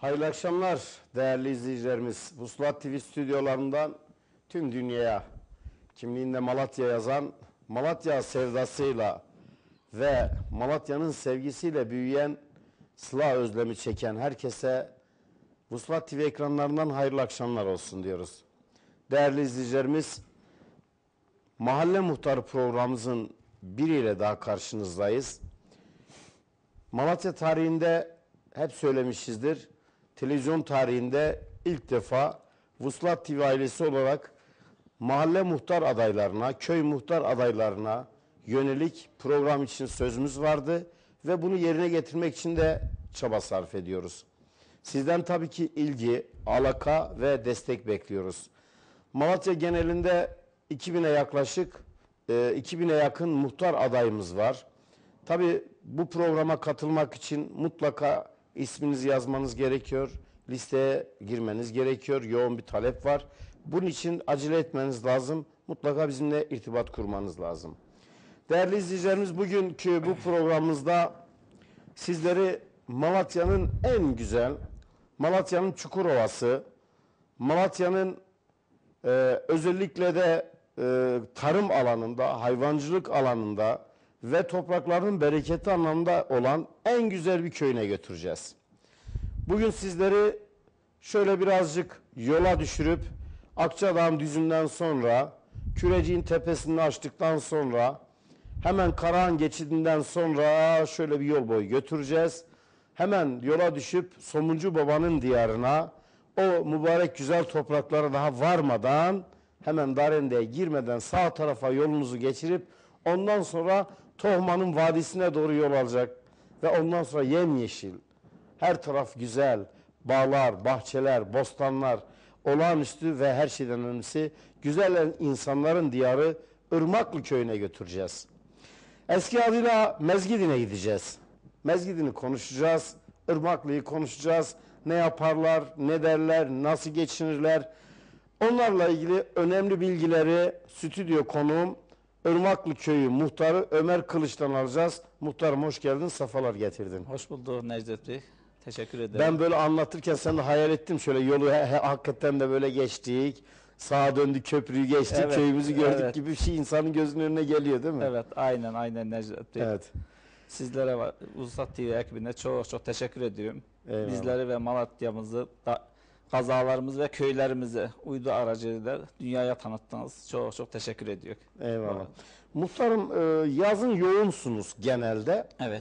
Hayırlı akşamlar değerli izleyicilerimiz. Vuslat TV stüdyolarından tüm dünyaya kimliğinde Malatya yazan, Malatya sevdasıyla ve Malatya'nın sevgisiyle büyüyen, Sıla özlemi çeken herkese Vuslat TV ekranlarından hayırlı akşamlar olsun diyoruz. Değerli izleyicilerimiz, Mahalle Muhtarı programımızın biriyle daha karşınızdayız. Malatya tarihinde hep söylemişizdir. Televizyon tarihinde ilk defa Vuslat TV ailesi olarak mahalle muhtar adaylarına, köy muhtar adaylarına yönelik program için sözümüz vardı ve bunu yerine getirmek için de çaba sarf ediyoruz. Sizden tabii ki ilgi, alaka ve destek bekliyoruz. Malatya genelinde 2000'e yaklaşık 2000'e yakın muhtar adayımız var. Tabii bu programa katılmak için mutlaka isminizi yazmanız gerekiyor. Listeye girmeniz gerekiyor. Yoğun bir talep var. Bunun için acele etmeniz lazım. Mutlaka bizimle irtibat kurmanız lazım. Değerli izleyicilerimiz, bugünkü bu programımızda sizleri Malatya'nın en güzel, Malatya'nın Çukurova'sı, Malatya'nın özellikle de tarım alanında, hayvancılık alanında ve toprakların bereketi anlamında olan en güzel bir köyüne götüreceğiz. Bugün sizleri şöyle birazcık yola düşürüp Akçadağ düzünden sonra, Kürecik'in tepesini açtıktan sonra, hemen Karahan geçidinden sonra şöyle bir yol boyu götüreceğiz. Hemen yola düşüp Somuncu Baba'nın diyarına, o mübarek güzel topraklara daha varmadan, hemen Darende'ye girmeden sağ tarafa yolunuzu geçirip ondan sonra Tohma'nın vadisine doğru yol alacak ve ondan sonra yemyeşil, her taraf güzel, bağlar, bahçeler, bostanlar, olağanüstü ve her şeyden önemlisi güzel insanların diyarı Irmaklı köyüne götüreceğiz. Eski adıyla Mezgidin'e gideceğiz. Mezgidin'i konuşacağız, Irmaklı'yı konuşacağız. Ne yaparlar, ne derler, nasıl geçinirler? Onlarla ilgili önemli bilgileri stüdyo konuğum Irmaklı Köyü muhtarı Ömer Kılıç'tan alacağız. Muhtarım hoş geldin, safalar getirdin. Hoş bulduk Necdet Bey. Teşekkür ederim. Ben böyle anlatırken sen de hayal ettim. Şöyle yolu hakikaten de böyle geçtik. Sağa döndük, köprüyü geçtik, Evet, köyümüzü gördük evet. gibi bir şey insanın gözünün önüne geliyor değil mi? Evet, aynen Necdet Bey. Evet. Sizlere, Vuslat TV ekibine çok teşekkür ediyorum. Eyvallah. Bizleri ve Malatya'mızı, kazalarımızı ve köylerimizi uydu aracılığıyla dünyaya tanıttınız. Çok teşekkür ediyorum. Eyvallah. Evet. Muhtarım, yazın yoğunsunuz genelde. Evet.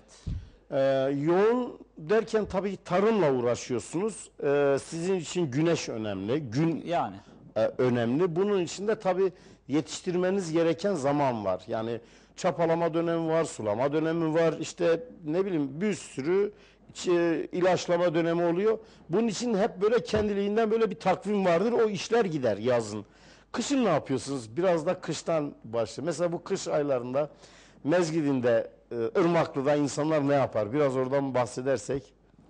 Yoğun derken tabii tarımla uğraşıyorsunuz. Sizin için güneş önemli, gün Yani. Önemli. Bunun için de tabii yetiştirmeniz gereken zaman var. Yani çapalama dönemi var, sulama dönemi var, işte ne bileyim bir sürü ilaçlama dönemi oluyor. Bunun için hep böyle kendiliğinden böyle bir takvim vardır. O işler gider yazın. Kışın ne yapıyorsunuz? Biraz da kıştan başlayalım. Mesela bu kış aylarında Mezgidin'de, Irmaklı'da insanlar ne yapar? Biraz oradan bahsedersek.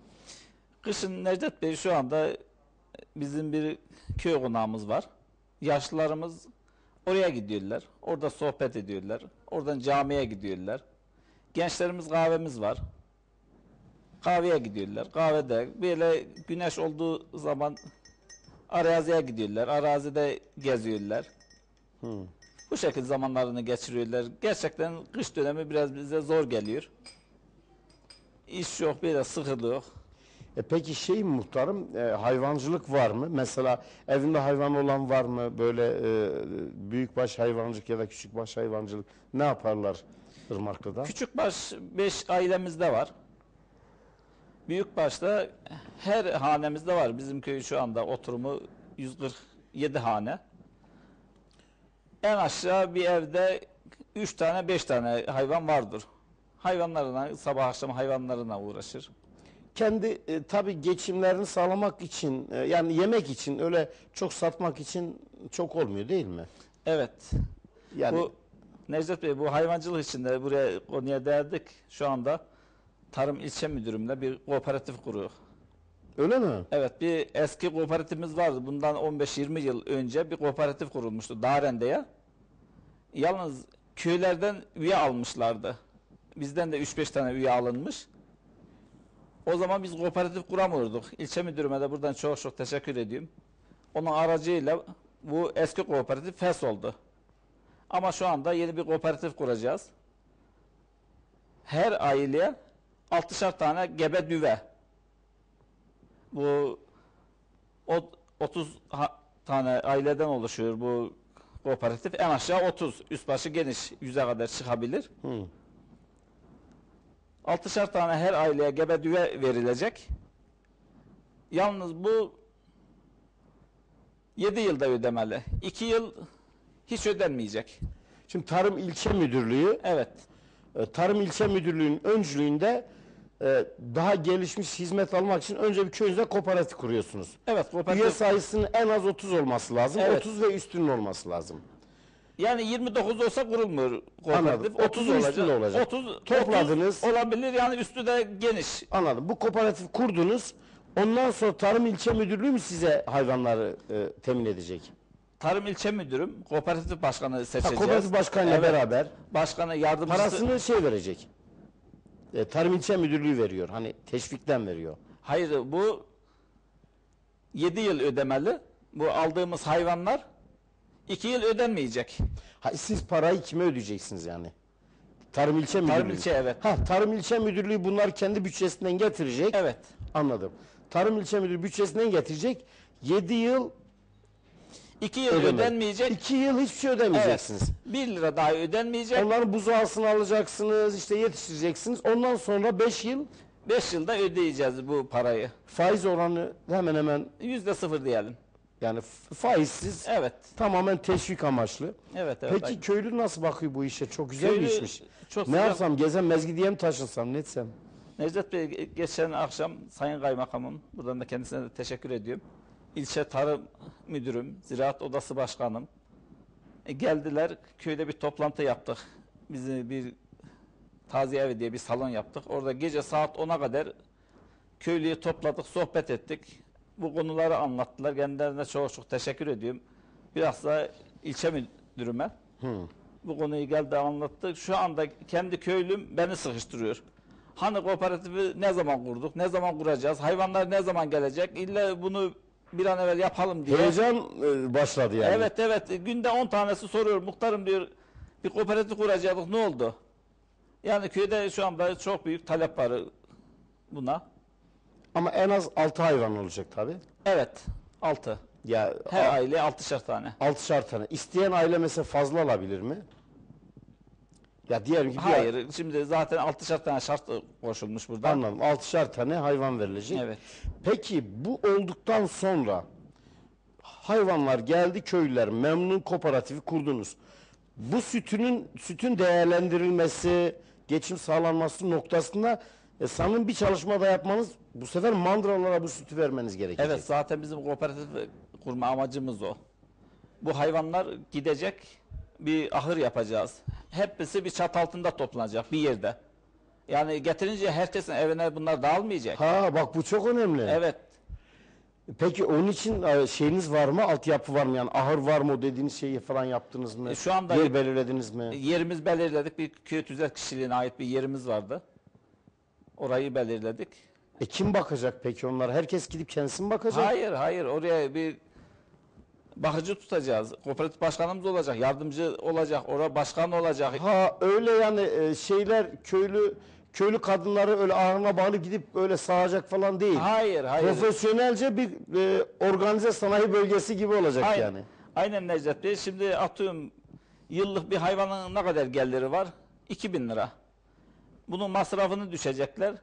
Kışın Necdet Bey şu anda bizim bir köy konağımız var. Yaşlılarımız oraya gidiyorlar. Orada sohbet ediyorlar. Oradan camiye gidiyorlar. Gençlerimiz kahvemiz var. Kahveye gidiyorlar. Kahvede böyle güneş olduğu zaman araziye gidiyorlar. Arazide geziyorlar. Bu şekilde zamanlarını geçiriyorlar. Gerçekten kış dönemi biraz bize zor geliyor. İş yok, böyle sıkılık. Peki muhtarım, hayvancılık var mı? Mesela evinde hayvan olan var mı? Böyle büyükbaş hayvancılık ya da küçükbaş hayvancılık ne yaparlar Irmaklı'da? Küçükbaş 5 ailemizde var. Büyükbaş'ta her hanemizde var. Bizim köy şu anda oturumu 147 hane. En aşağı bir evde 3 tane 5 tane hayvan vardır. Hayvanlarına, sabah akşam hayvanlarına uğraşır. Kendi tabii geçimlerini sağlamak için, yani yemek için, öyle çok satmak için çok olmuyor değil mi? Evet. Yani Bu Necdet Bey, bu hayvancılık için de buraya konuya değerdik. Şu anda Tarım İlçe Müdürümle bir kooperatif kuruyor. öyle mi? Evet, bir eski kooperatifimiz vardı. Bundan 15-20 yıl önce bir kooperatif kurulmuştu Darende'ye. Yalnız köylerden üye almışlardı. Bizden de 3-5 tane üye alınmış. O zaman biz kooperatif kuramıyorduk. İlçe müdürüme de buradan çok çok teşekkür ediyorum. Onun aracıyla bu eski kooperatif fes oldu. Ama şu anda yeni bir kooperatif kuracağız. Her aileye 6'şar tane gebe düve. Bu 30 tane aileden oluşuyor bu kooperatif. En aşağı 30. Üst başı geniş. 100'e kadar çıkabilir. 6'şar tane her aileye gebe düve verilecek. Yalnız bu 7 yılda ödemeli. 2 yıl hiç ödenmeyecek. Şimdi Tarım İlçe Müdürlüğü, Evet. Tarım İlçe Müdürlüğü'nün öncülüğünde daha gelişmiş hizmet almak için önce bir köyünüzde kooperatif kuruyorsunuz. Evet, Üye kooperatif. sayısının en az 30 olması lazım. Evet. 30 ve üstünün olması lazım. Yani 29 olsa kurulmuyor Anladım. kooperatif. 30 30'un üstünde olacak. 30 Topladınız. 30 olabilir, yani üstü de geniş. Anladım. Bu kooperatif kurdunuz. Ondan sonra Tarım İlçe Müdürlüğü mü size hayvanları temin edecek? Tarım ilçe müdürüm, kooperatif başkanı seçeceğiz. Kooperatif başkanıyla Evet. beraber Başkanı, yardımcısı. parasını verecek. Tarım İlçe Müdürlüğü veriyor. Hani teşvikten veriyor. Hayır, bu 7 yıl ödemeli. Bu aldığımız hayvanlar 2 yıl ödenmeyecek. Siz parayı kime ödeyeceksiniz yani? Tarım İlçe Müdürlüğü. Tarım ilçe, evet. Tarım İlçe Müdürlüğü bunlar kendi bütçesinden getirecek. Evet. Anladım. Tarım İlçe Müdürlüğü bütçesinden getirecek. 7 yıl 2 yıl ödenmeyecek. 2 yıl hiçbir şey ödemeyeceksiniz. Evet. 1 lira daha ödenmeyecek. Onların buzağısını alacaksınız, işte yetiştireceksiniz. Ondan sonra 5 yıl 5 yılda ödeyeceğiz bu parayı. faiz oranı hemen hemen %0 diyelim. yani faizsiz, Evet. tamamen teşvik amaçlı. Evet, evet. Peki aynen. köylü nasıl bakıyor bu işe? Çok güzel bir Köylü işmiş. çok Ne sıcak. yapsam, gezem mezgidiye mi taşınsam, ne etsem? Necdet Bey, geçen akşam Sayın Kaymakamım, buradan da kendisine de teşekkür ediyorum. İlçe Tarım Müdürüm, Ziraat Odası Başkanım geldiler, köyde bir toplantı yaptık. Bizi bir taziye evi diye bir salon yaptık. Orada gece saat 10'a kadar köylüyü topladık, sohbet ettik. Bu konuları anlattılar. Kendilerine çok çok teşekkür ediyorum. Biraz da ilçe müdürüme bu konuyu geldi anlattı. Şu anda kendi köylüm beni sıkıştırıyor. Hani kooperatifi ne zaman kurduk, ne zaman kuracağız, hayvanlar ne zaman gelecek, illa bunu bir an evvel yapalım diye. Heyecan başladı yani. Evet, evet, günde 10 tanesi soruyor, muhtarım diyor, bir kooperatif kuracaktık, ne oldu? Yani köyde şu anda çok büyük talep var buna. Ama en az 6 hayvan olacak tabii. Evet, 6. Ya Her aileye 6'şar tane. 6'şar tane. İsteyen aile mesela fazla alabilir mi? Ya diyelim ki Hayır, şimdi zaten 6'şar tane şart koşulmuş burada. anladım. 6'şar tane hayvan verilecek. Evet. Peki bu olduktan sonra hayvanlar geldi, köylüler memnun, kooperatifi kurdunuz. Bu sütün değerlendirilmesi, geçim sağlanması noktasında sanırım bir çalışma da yapmanız, bu sefer mandralara bu sütü vermeniz gerekecek. Evet, zaten bizim kooperatif kurma amacımız o. Bu hayvanlar gidecek, bir ahır yapacağız. Hepsi bir çatı altında toplanacak bir yerde. Yani getirince herkesin evine bunlar dağılmayacak. Bak bu çok önemli. Evet. Peki onun için şeyiniz var mı? Altyapı var mı? Yani ahır var mı? O dediğiniz şeyi falan yaptınız mı? Şu anda yer belirlediniz mi? yerimiz belirledik. Bir köy tüzel kişiliğine ait bir yerimiz vardı. Orayı belirledik. Kim bakacak peki onlara? Herkes gidip kendisi mi bakacak? Hayır, hayır. Oraya bir bakıcı tutacağız. Kooperatif başkanımız olacak, yardımcı olacak, orada başkan olacak. Öyle yani şeyler köylü kadınları öyle ahırına bağlı gidip öyle sağacak falan değil. Hayır, hayır. Profesyonelce bir organize sanayi bölgesi gibi olacak Aynen. yani. Aynen Necdet Bey. Şimdi atıyorum, yıllık bir hayvanın ne kadar geliri var? 2000 lira. Bunun masrafını düşecekler.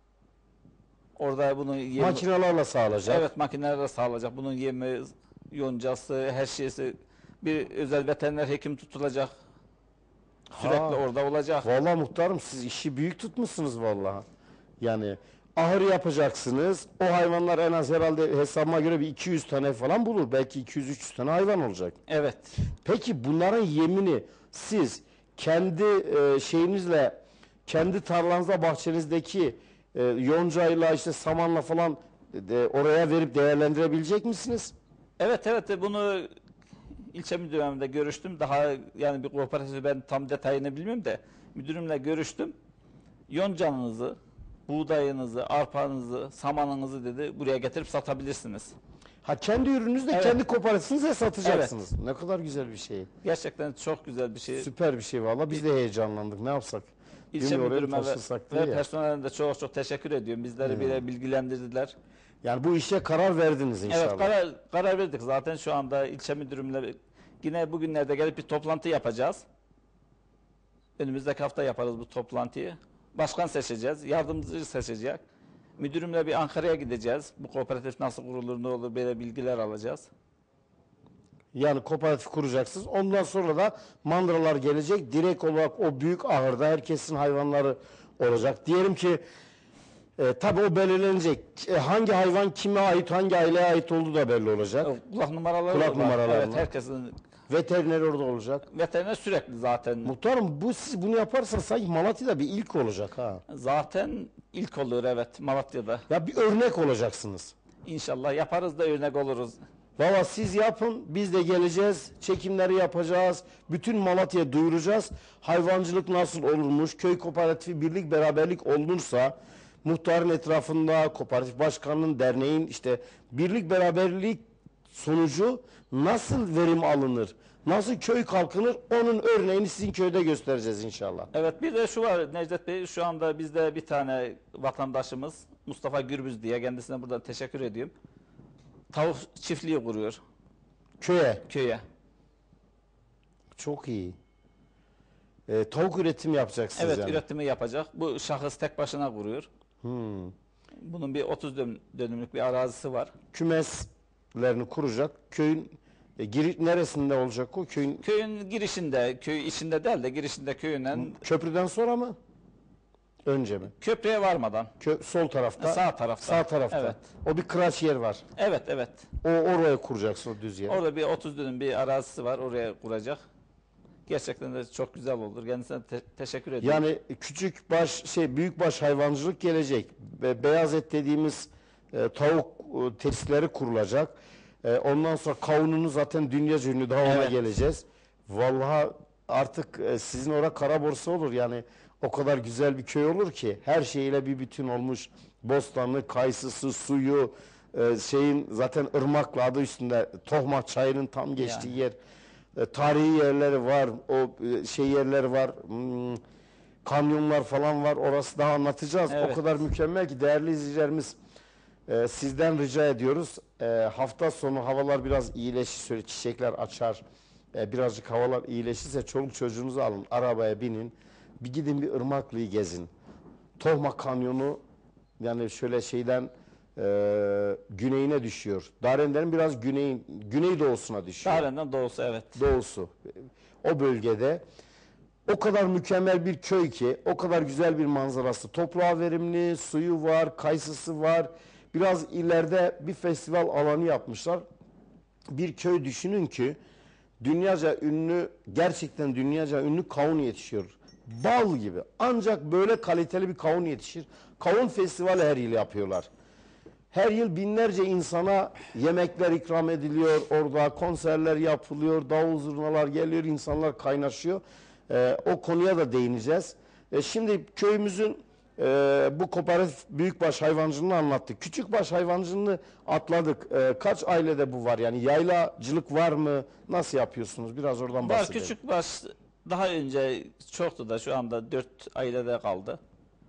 Orada bunun yemi... Makinelerle sağlayacak. Evet, makinelerle sağlayacak. Bunun yemi, yoncası, her şeysi. Bir özel veteriner hekim tutulacak. Sürekli orada olacak. Vallahi muhtarım siz işi büyük tutmuşsunuz vallahi. Yani ahır yapacaksınız. O hayvanlar en az herhalde hesabıma göre bir 200 tane falan bulur. Belki 200-300 tane hayvan olacak. Evet. Peki bunların yemini siz kendi şeyinizle, kendi tarlanızda, bahçenizdeki yoncayla, işte samanla falan oraya verip değerlendirebilecek misiniz? Evet, evet, bunu ilçe müdürümle görüştüm. Daha yani bir kooperatifi ben tam detayını bilmiyorum da müdürümle görüştüm. Yoncanızı, buğdayınızı, arpanızı, samanınızı dedi buraya getirip satabilirsiniz. Ha, kendi ürününüzü de Evet. kendi kooperatifinize satacaksınız. Ne kadar güzel bir şey. Gerçekten çok güzel bir şey. Süper bir şey valla. Biz de heyecanlandık. Ne yapsak? İlçe Değil mi? Oraya müdürüme taşınsak diye ve ya. personeline de çok çok teşekkür ediyorum. Bizleri bile bilgilendirdiler. Yani bu işe karar verdiniz inşallah. Evet, karar verdik zaten. Şu anda ilçe müdürümle yine bugünlerde gelip bir toplantı yapacağız. Önümüzdeki hafta yaparız bu toplantıyı. Başkan seçeceğiz, yardımcı seçecek. Müdürümle bir Ankara'ya gideceğiz. Bu kooperatif nasıl kurulur, ne olur, böyle bilgiler alacağız. Yani kooperatif kuracaksınız. Ondan sonra da mandıralar gelecek. Direkt olarak o büyük ahırda herkesin hayvanları olacak. Diyelim ki tabii o belirlenecek. Hangi hayvan kime ait, hangi aileye ait olduğu da belli olacak. Kulak numaraları Kulak var. numaralarını. Evet, herkesin Veteriner orada olacak. veteriner sürekli zaten. Muhtarım siz bunu yaparsanız sanki Malatya'da bir ilk olacak ha. Zaten ilk oluyor evet Malatya'da. Ya bir örnek olacaksınız. İnşallah yaparız da örnek oluruz. Valla siz yapın, biz de geleceğiz, çekimleri yapacağız, bütün Malatya'ya duyuracağız. Hayvancılık nasıl olurmuş, köy kooperatifi birlik beraberlik olunursa, muhtarın etrafında, kooperatif başkanının, derneğin işte birlik beraberlik sonucu nasıl verim alınır, nasıl köy kalkınır, onun örneğini sizin köyde göstereceğiz inşallah. Evet bir de şu var Necdet Bey, şu anda bizde bir tane vatandaşımız Mustafa Gürbüz diye, kendisine burada teşekkür ediyorum. Tavuk çiftliği kuruyor köye. Çok iyi. Tavuk üretimi yapacaksınız Evet yani. üretimi yapacak. Bu şahıs tek başına kuruyor. Hmm. Bunun bir 30 dönümlük bir arazisi var. Kümeslerini kuracak. Köyün neresinde olacak o? Köyün girişinde, köy içinde değil de girişinde köyünden Köprüden sonra mı? Önce mi? köprüye varmadan. Sol tarafta. Sağ tarafta. Sağ tarafta. Evet. O bir kıraç yer var. Evet. Oraya kuracaksın o düz yer. Orada bir 30 dönüm bir arazisi var. Oraya kuracak. Gerçekten de çok güzel olur. Kendisine teşekkür ediyorum. Yani küçük büyük baş hayvancılık gelecek. Ve beyaz et dediğimiz tavuk tesisleri kurulacak. Ondan sonra kavununu zaten dünyaca ünlü, daha ona Evet. geleceğiz. Vallahi artık sizin orada kara borsa olur. Yani o kadar güzel bir köy olur ki her şeyiyle bir bütün olmuş. Bostanı, kayısısı, suyu, zaten ırmakla adı üstünde Tohma çayının tam geçtiği yer. Tarihi yerleri var, yerleri var, kamyonlar falan var. Orası daha anlatacağız. Evet. O kadar mükemmel ki değerli izleyicilerimiz, sizden rica ediyoruz. Hafta sonu havalar biraz iyileşir, şöyle çiçekler açar. Birazcık havalar iyileşirse çoluk çocuğunuzu alın, arabaya binin. Bir gidin bir Irmaklı'yı gezin. Tohma Kanyonu yani şöyle güneyine düşüyor. Darende'nin biraz güneydoğusuna düşüyor. Daren'den doğusu evet. Doğusu. O bölgede o kadar mükemmel bir köy ki, o kadar güzel bir manzarası. Toprağı verimli, suyu var, kayısısı var. Biraz ileride bir festival alanı yapmışlar. Bir köy düşünün ki gerçekten dünyaca ünlü kavun yetişiyor. Bal gibi. Ancak böyle kaliteli bir kavun yetişir. Kavun festivali her yıl yapıyorlar. Her yıl binlerce insana yemekler ikram ediliyor. Orada konserler yapılıyor. Davul zurnalar geliyor. İnsanlar kaynaşıyor. O konuya da değineceğiz. Şimdi köyümüzün bu kooperatif büyükbaş hayvancılığını anlattık. Küçükbaş hayvancılığını atladık. Kaç ailede bu var? Yani yaylacılık var mı? Nasıl yapıyorsunuz? Biraz oradan Var bahsedelim. küçük baş daha önce çoktu da şu anda 4 ailede kaldı.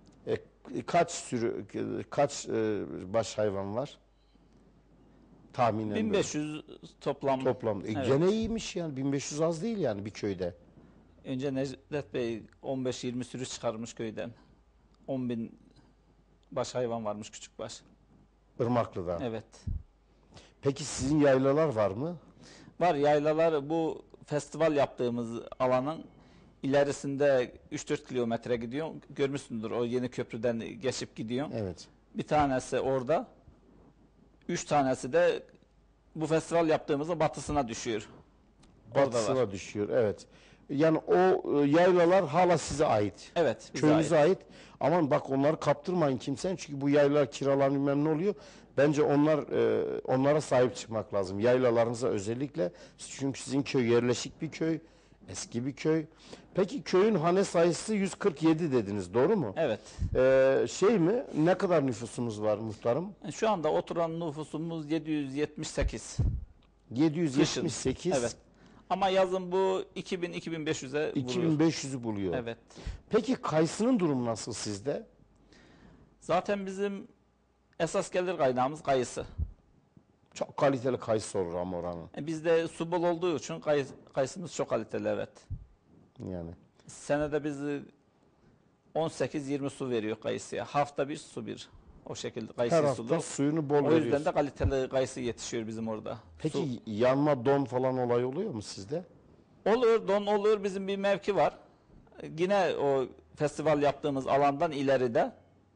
Kaç baş hayvan var? Tahminen 1500 toplam. toplam. Evet. Gene iyiymiş yani. 1500 az değil yani bir köyde. Önce Necdet Bey 15-20 sürü çıkarmış köyden. 10.000 baş hayvan varmış küçük baş. Irmaklı'da. Evet. Peki sizin yaylalar var mı? Var yaylalar, bu festival yaptığımız alanın ilerisinde 3-4 kilometre gidiyor. Görmüşsündür, o yeni köprüden geçip gidiyor. Evet. Bir tanesi orada. 3 tanesi de bu festival yaptığımızın batısına düşüyor. Orada var. Batısına düşüyor. Evet. Yani o yaylalar hala size ait. Evet, bize Köyünüze ait. ait. Aman bak onları kaptırmayın kimsenin. Çünkü bu yaylalar kiralanıyor, bilmem ne oluyor. Bence onlara sahip çıkmak lazım. Yaylalarınıza özellikle. Çünkü sizin köy yerleşik bir köy. Eski bir köy. Peki köyün hane sayısı 147 dediniz, doğru mu? Evet. Şey mi? Ne kadar nüfusumuz var muhtarım? Şu anda oturan nüfusumuz 778. 778. Evet. Ama yazın bu 2000-2500'e vurur. 2500'ü buluyor. Evet. Peki kayısının durumu nasıl sizde? Zaten bizim esas gelir kaynağımız kayısı. Çok kaliteli kayısı olur ama oranın. Bizde su bol olduğu için kayısımız çok kaliteli, evet. Yani. Senede biz 18-20 su veriyor kayısıya. Hafta bir, su bir. O şekilde Her kayısı hafta sulu. suyunu bol O yüzden veriyorsun. de kaliteli kayısı yetişiyor bizim orada. Peki Su yanma, don falan olay oluyor mu sizde? olur, don olur. Bizim bir mevki var. Yine o festival yaptığımız alandan ileride.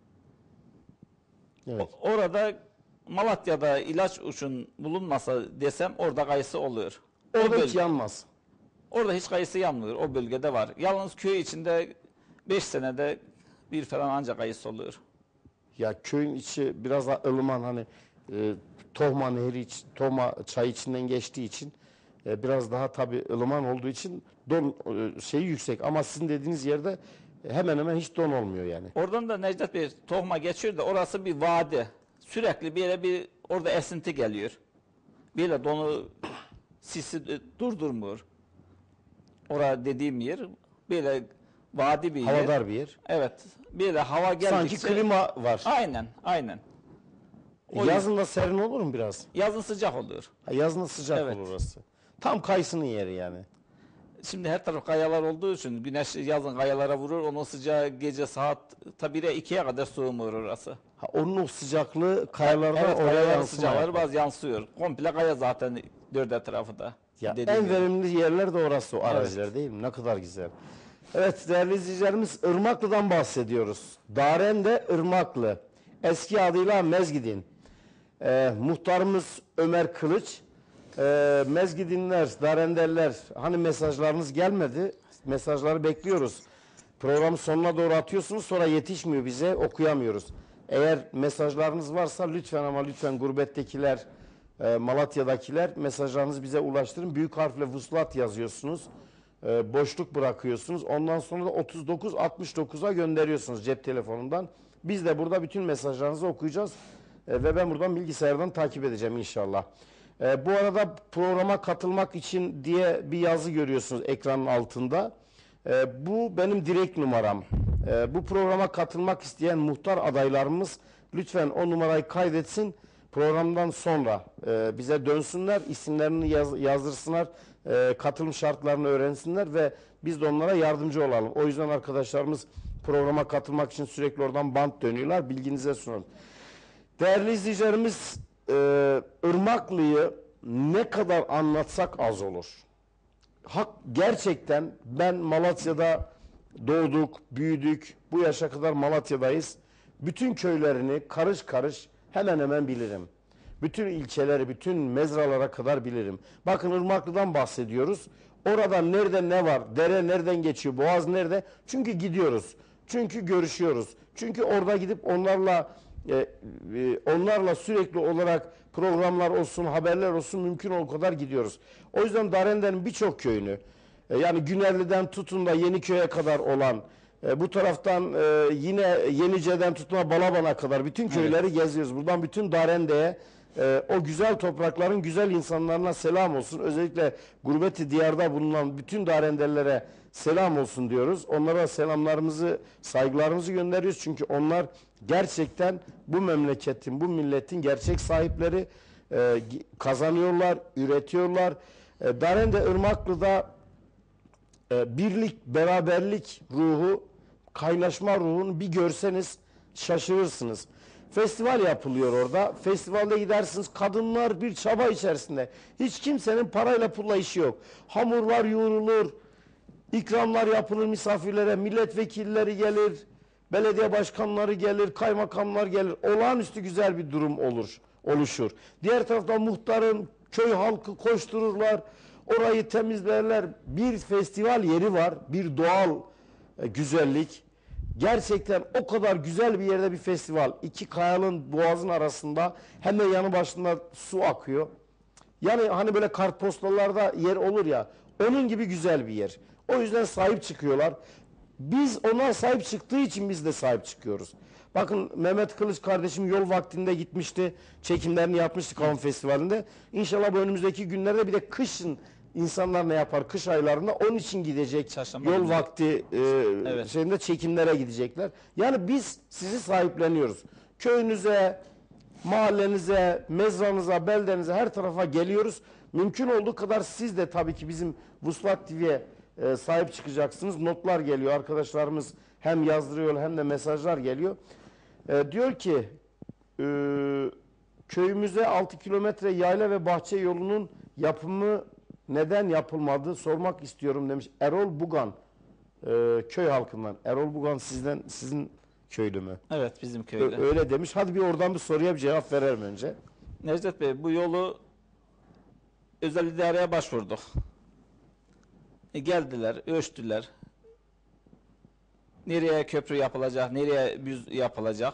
Evet. Orada Malatya'da ilaç uçun bulunmasa desem orada kayısı oluyor. Orada hiç bölge- yanmaz. Orada hiç kayısı yanmıyor. O bölgede var. Yalnız köy içinde 5 senede bir falan ancak kayısı oluyor. Ya köyün içi biraz daha ılıman, hani Tohma Nehri, Tohma çay içinden geçtiği için biraz daha tabii ılıman olduğu için don şeyi yüksek, ama sizin dediğiniz yerde hemen hemen hiç don olmuyor yani. Oradan da Necdet Bey Tohma geçiyor da orası bir vadi. Sürekli bir yere bir orada esinti geliyor. Böyle donu sisi durdurmuyor. Orada dediğim yer böyle vadi bir yer. Havadar bir yer. Evet. Böyle hava geldikçe. Sanki klima var. Aynen, aynen. O Yazın da serin olur mu biraz? yazın sıcak oluyor. Ha, yazın da sıcak Evet. olur orası. Tam kayısının yeri yani. Şimdi her taraf kayalar olduğu için güneş yazın kayalara vurur. Onun sıcağı gece saat tabi 1'e 2'ye kadar soğumuyor orası. Ha, onun o sıcaklığı kayalardan Evet, oraya kayaların yansıma sıcakları yapar. bazı yansıyor. Komple kaya zaten dört etrafı da. Ya Dediğim en gibi. verimli yerler de orası, o araziler değil mi? Ne kadar güzel. Evet değerli izleyicilerimiz, Irmaklı'dan bahsediyoruz. Daren'de Irmaklı. Eski adıyla Mezgidin. Muhtarımız Ömer Kılıç. Mezgidinler, Darenderler, hani mesajlarınız gelmedi? Mesajları bekliyoruz. Programın sonuna doğru atıyorsunuz, sonra yetişmiyor bize, okuyamıyoruz. Eğer mesajlarınız varsa lütfen, ama lütfen gurbettakiler, Malatya'dakiler mesajlarınızı bize ulaştırın. Büyük harfle vuslat yazıyorsunuz. Boşluk bırakıyorsunuz. Ondan sonra da 3969'a gönderiyorsunuz cep telefonundan. Biz de burada bütün mesajlarınızı okuyacağız. Ve ben buradan bilgisayardan takip edeceğim inşallah. Bu arada programa katılmak için diye bir yazı görüyorsunuz ekranın altında. Bu benim direkt numaram. Bu programa katılmak isteyen muhtar adaylarımız lütfen o numarayı kaydetsin. Programdan sonra bize dönsünler, isimlerini yazdırsınlar, katılım şartlarını öğrensinler ve biz de onlara yardımcı olalım. O yüzden arkadaşlarımız programa katılmak için sürekli oradan bant dönüyorlar. Bilginize sunun. Değerli izleyicilerimiz, Irmaklı'yı ne kadar anlatsak az olur. Gerçekten ben Malatya'da doğduk, büyüdük, bu yaşa kadar Malatya'dayız. Bütün köylerini karış karış hemen hemen bilirim. Bütün ilçeleri, bütün mezralara kadar bilirim. Bakın Irmaklı'dan bahsediyoruz. Orada nerede ne var, dere nereden geçiyor, boğaz nerede? Çünkü gidiyoruz, çünkü görüşüyoruz. Çünkü orada gidip onlarla sürekli olarak programlar olsun, haberler olsun, mümkün o kadar gidiyoruz. O yüzden Darender'in birçok köyünü, yani Günerli'den tutun da Yeniköy'e kadar olan, bu taraftan yine Yenice'den tutun da Balaban'a kadar bütün köyleri geziyoruz. Buradan bütün Darende'ye, o güzel toprakların güzel insanlarına selam olsun. Özellikle gurbeti diyarda bulunan bütün Darenderlere selam olsun diyoruz. Onlara selamlarımızı, saygılarımızı gönderiyoruz. Çünkü onlar gerçekten bu memleketin, bu milletin gerçek sahipleri, kazanıyorlar, üretiyorlar. Darende, Irmaklı'da birlik, beraberlik ruhu, kaynaşma ruhunu bir görseniz şaşırırsınız. Festival yapılıyor orada. Festivalde gidersiniz, kadınlar bir çaba içerisinde. Hiç kimsenin parayla pulla işi yok. Hamurlar yoğrulur, ikramlar yapılır misafirlere, milletvekilleri gelir, belediye başkanları gelir, kaymakamlar gelir. Olağanüstü güzel bir durum oluşur. Diğer taraftan muhtarın, köy halkı koştururlar, orayı temizlerler. Bir festival yeri var, bir doğal güzellik. Gerçekten o kadar güzel bir yerde bir festival. İki kayalın, boğazın arasında, hemen yanı başında su akıyor. Yani hani böyle kartpostallarda yer olur ya, onun gibi güzel bir yer. O yüzden sahip çıkıyorlar. Biz onlar sahip çıktığı için biz de sahip çıkıyoruz. Bakın Mehmet Kılıç kardeşim yol vaktinde gitmişti. Çekimlerini yapmıştı Kavun Festivali'nde. İnşallah bu önümüzdeki günlerde bir de kışın insanlar ne yapar? Kış aylarında onun için gidecek. Çarşamba Yol günü. vakti Evet. şeyinde çekimlere gidecekler. Yani biz sizi sahipleniyoruz. Köyünüze, mahallenize, mezranıza, beldenize her tarafa geliyoruz. Mümkün olduğu kadar siz de tabii ki bizim Vuslat TV'ye sahip çıkacaksınız. Notlar geliyor. Arkadaşlarımız hem yazdırıyor hem de mesajlar geliyor. Diyor ki köyümüze 6 kilometre yayla ve bahçe yolunun yapımı neden yapılmadı sormak istiyorum demiş. Erol Bugan köy halkından. Erol Bugan sizin köylü mü? Evet, bizim köyde. Öyle demiş. Hadi bir oradan bir soruya bir cevap verelim önce. Necdet Bey, bu yolu özel idareye başvurduk. Geldiler, ölçtüler. Nereye köprü yapılacak, nereye büz yapılacak.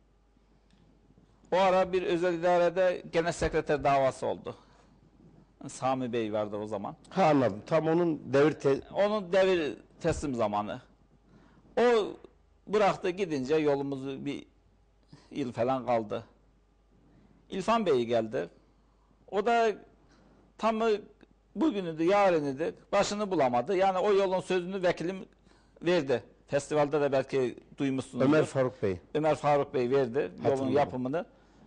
O ara bir özel idarede genel sekreter davası oldu. Sami Bey vardı o zaman. Ha, anladım. Tam onun Onun devir teslim zamanı. O bıraktı gidince yolumuzu bir yıl falan kaldı. İlfan Bey geldi. O da tam bugünüydü, yarınıydı. Başını bulamadı. Yani o yolun sözünü vekilim verdi. Festivalde de belki duymuşsunuzdur. Ömer Faruk Bey. Ömer Faruk Bey verdi yolun Hatırlıyorum. yapımını.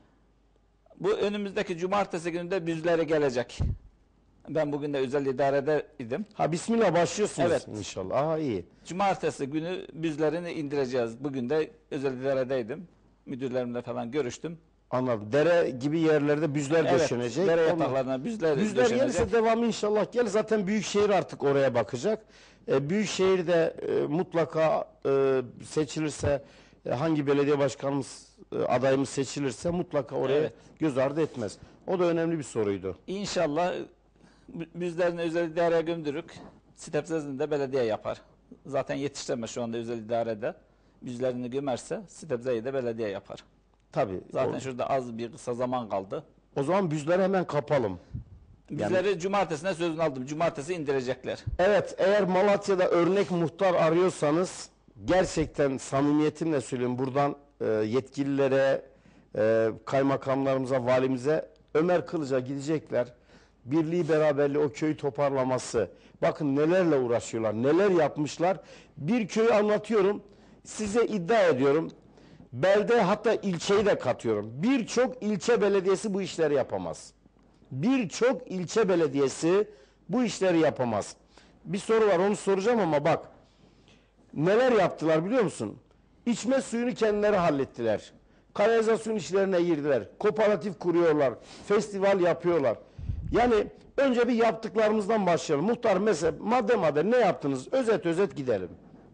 Bu önümüzdeki cumartesi günü de büzleri gelecek. Ben bugün de özel idarede idim. Ha, bismillah başlıyorsunuz Evet. inşallah. Aha, iyi. Cumartesi günü büzlerini indireceğiz. Bugün de özel idaredeydim. Müdürlerimle falan görüştüm. Anladım. Dere gibi yerlerde büzler Evet, döşenecek. dere Onlar- yataklarına büzler Büzler döşenecek. gelirse devamı inşallah gel. Zaten Büyükşehir artık oraya bakacak. Büyükşehir de mutlaka seçilirse hangi belediye başkanımız adayımız seçilirse mutlaka oraya Evet. göz ardı etmez. O da önemli bir soruydu. İnşallah büzlerini özel idareye gömdürük. Stepsezini de belediye yapar. Zaten yetiştirme şu anda özel idarede. Büzlerini gömerse Stepzeyi de belediye yapar. Tabii. Zaten şurada az bir kısa zaman kaldı. O zaman büzleri hemen kapalım. Bizleri cumartesine sözünü aldım. Cumartesi indirecekler. Evet, eğer Malatya'da örnek muhtar arıyorsanız gerçekten samimiyetimle söylüyorum buradan yetkililere, kaymakamlarımıza, valimize, Ömer Kılıç'a gidecekler. Birliği beraberliği o köyü toparlaması. Bakın nelerle uğraşıyorlar, neler yapmışlar. Bir köyü anlatıyorum, size iddia ediyorum. Belde hatta ilçeyi de katıyorum. Birçok ilçe belediyesi bu işleri yapamaz. Birçok ilçe belediyesi bu işleri yapamaz. Bir soru var, onu soracağım ama bak. Neler yaptılar biliyor musun? İçme suyunu kendileri hallettiler. Kanalizasyon işlerine girdiler. Kooperatif kuruyorlar. Festival yapıyorlar. Yani önce bir yaptıklarımızdan başlayalım. Muhtar mesela madde ne yaptınız? Özet özet gidelim.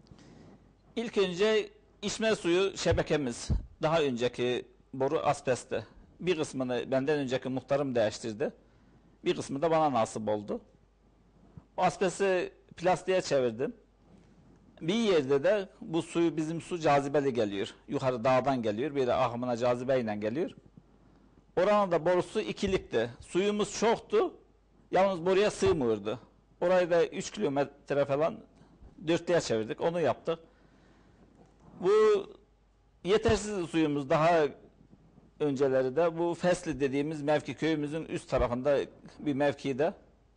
İlk önce içme suyu şebekemiz. Daha önceki boru asbestti. Bir kısmını benden önceki muhtarım değiştirdi. Bir kısmı da bana nasip oldu. O asbesti plastiğe çevirdim. Bir yerde de bu suyu bizim su cazibeli geliyor. Yukarı dağdan geliyor. Böyle ahımına cazibeyle geliyor. Oranın da borusu ikilikti. Suyumuz çoktu. Yalnız boruya sığmıyordu. Orayı da 3 kilometre falan dörtlüğe çevirdik. Onu yaptık. Bu yetersiz suyumuz daha önceleri de bu Fesli dediğimiz mevki köyümüzün üst tarafında bir mevkide.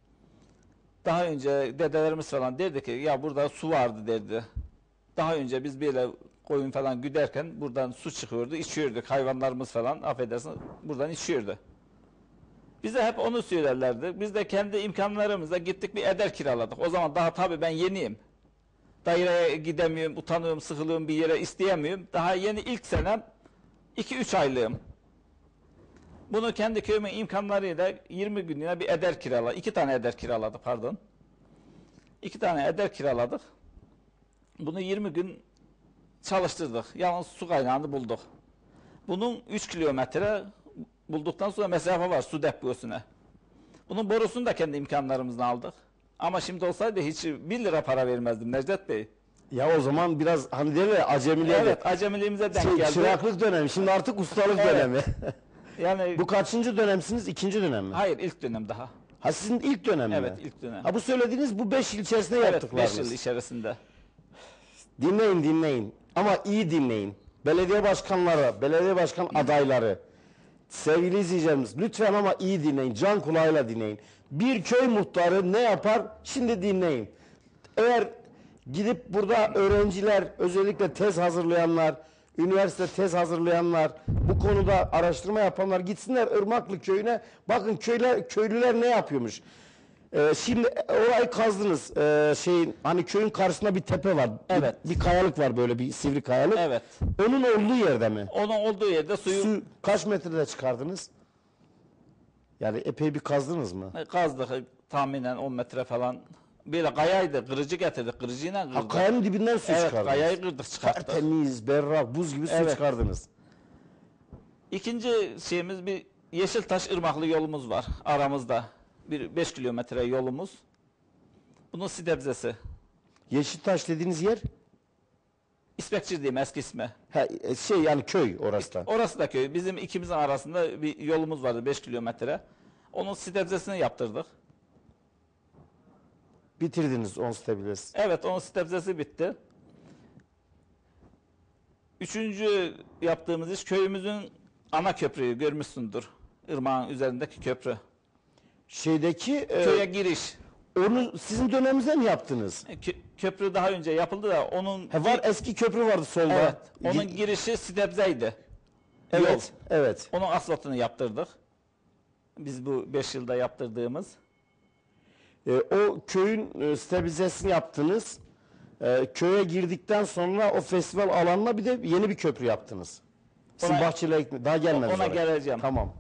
Daha önce dedelerimiz falan derdi ki ya burada su vardı derdi. Daha önce biz böyle koyun falan güderken buradan su çıkıyordu, içiyorduk. Hayvanlarımız falan affedersin buradan içiyordu. Bize hep onu söylerlerdi. Biz de kendi imkanlarımızla gittik bir eder kiraladık. O zaman daha tabii ben yeniyim. Daireye gidemiyorum, utanıyorum, sıkılıyorum, bir yere isteyemiyorum. Daha yeni ilk senem 2-3 aylığım. Bunu kendi köyümün imkanlarıyla 20 günlüğüne bir eder kiraladık. 2 tane eder kiraladık pardon. 2 tane eder kiraladık. Bunu 20 gün çalıştırdık. Yalnız su kaynağını bulduk. Bunun 3 kilometre bulduktan sonra mesafe var su deposuna. Bunun borusunu da kendi imkanlarımızla aldık. Ama şimdi olsaydı hiç 1 lira para vermezdim Necdet Bey. Ya o zaman biraz hani derler ya acemiliğe Evet, acemiliğimize denk geldi. çıraklık dönemi. Şimdi artık ustalık Evet. dönemi. Yani Bu kaçıncı dönemsiniz? İkinci dönem mi? hayır, ilk dönem daha. Ha sizin ilk dönem mi? Evet, ilk dönem. Ha bu söylediğiniz bu 5 yıl içerisinde Evet, yaptıklarınız. 5 yıl içerisinde. Dinleyin ama iyi dinleyin. Belediye başkanları, belediye başkan adayları, sevgili izleyicilerimiz lütfen ama iyi dinleyin. Can kulağıyla dinleyin. Bir köy muhtarı ne yapar? Şimdi dinleyin. Eğer gidip burada öğrenciler, özellikle tez hazırlayanlar, üniversite tez hazırlayanlar, bu konuda araştırma yapanlar gitsinler Irmaklı köyüne. Bakın köylüler ne yapıyormuş. Şimdi orayı kazdınız. Hani köyün karşısında bir tepe var. Evet. Bir kayalık var, böyle bir sivri kayalık. Evet. Onun olduğu yerde mi? Onun olduğu yerde suyu Su kaç metrede çıkardınız? Yani epey bir kazdınız mı? kazdık, tahminen 10 metre falan. Böyle kayaydı, kırıcı getirdik, kırıcıyla Ha, kırdık. kayanın dibinden su Evet, çıkardınız. kayayı kırdık, çıkarttık. Tertemiz, berrak, buz gibi su Evet. çıkardınız. İkinci şeyimiz, bir Yeşiltaş Irmaklı yolumuz var aramızda. Bir 5 kilometre yolumuz. Bunun Sidebzesi. Yeşiltaş dediğiniz yer? İspekçi diyeyim eski ismi. Ha, yani köy orası da. Orası da köy. Bizim ikimizin arasında bir yolumuz vardı 5 kilometre. Onun Sidebzesini yaptırdık. Bitirdiniz on stabilis. Evet, onun Sidebzesi bitti. Üçüncü yaptığımız iş köyümüzün ana köprüyü, görmüşsündür. Irmağın üzerindeki köprü. Şeydeki Köye giriş. onu sizin döneminizde mi yaptınız? Köprü daha önce yapıldı da onun Var, eski köprü vardı solda. evet, onun girişi Sidebze'ydi. Evet, Yol. evet. Onun asfaltını yaptırdık. Biz bu 5 yılda yaptırdığımız. O köyün stabilizesini yaptınız. Köye girdikten sonra o festival alanına bir de yeni bir köprü yaptınız. Sizin Ona- bahçeyle daha gelmediniz ona oraya. geleceğim. Tamam.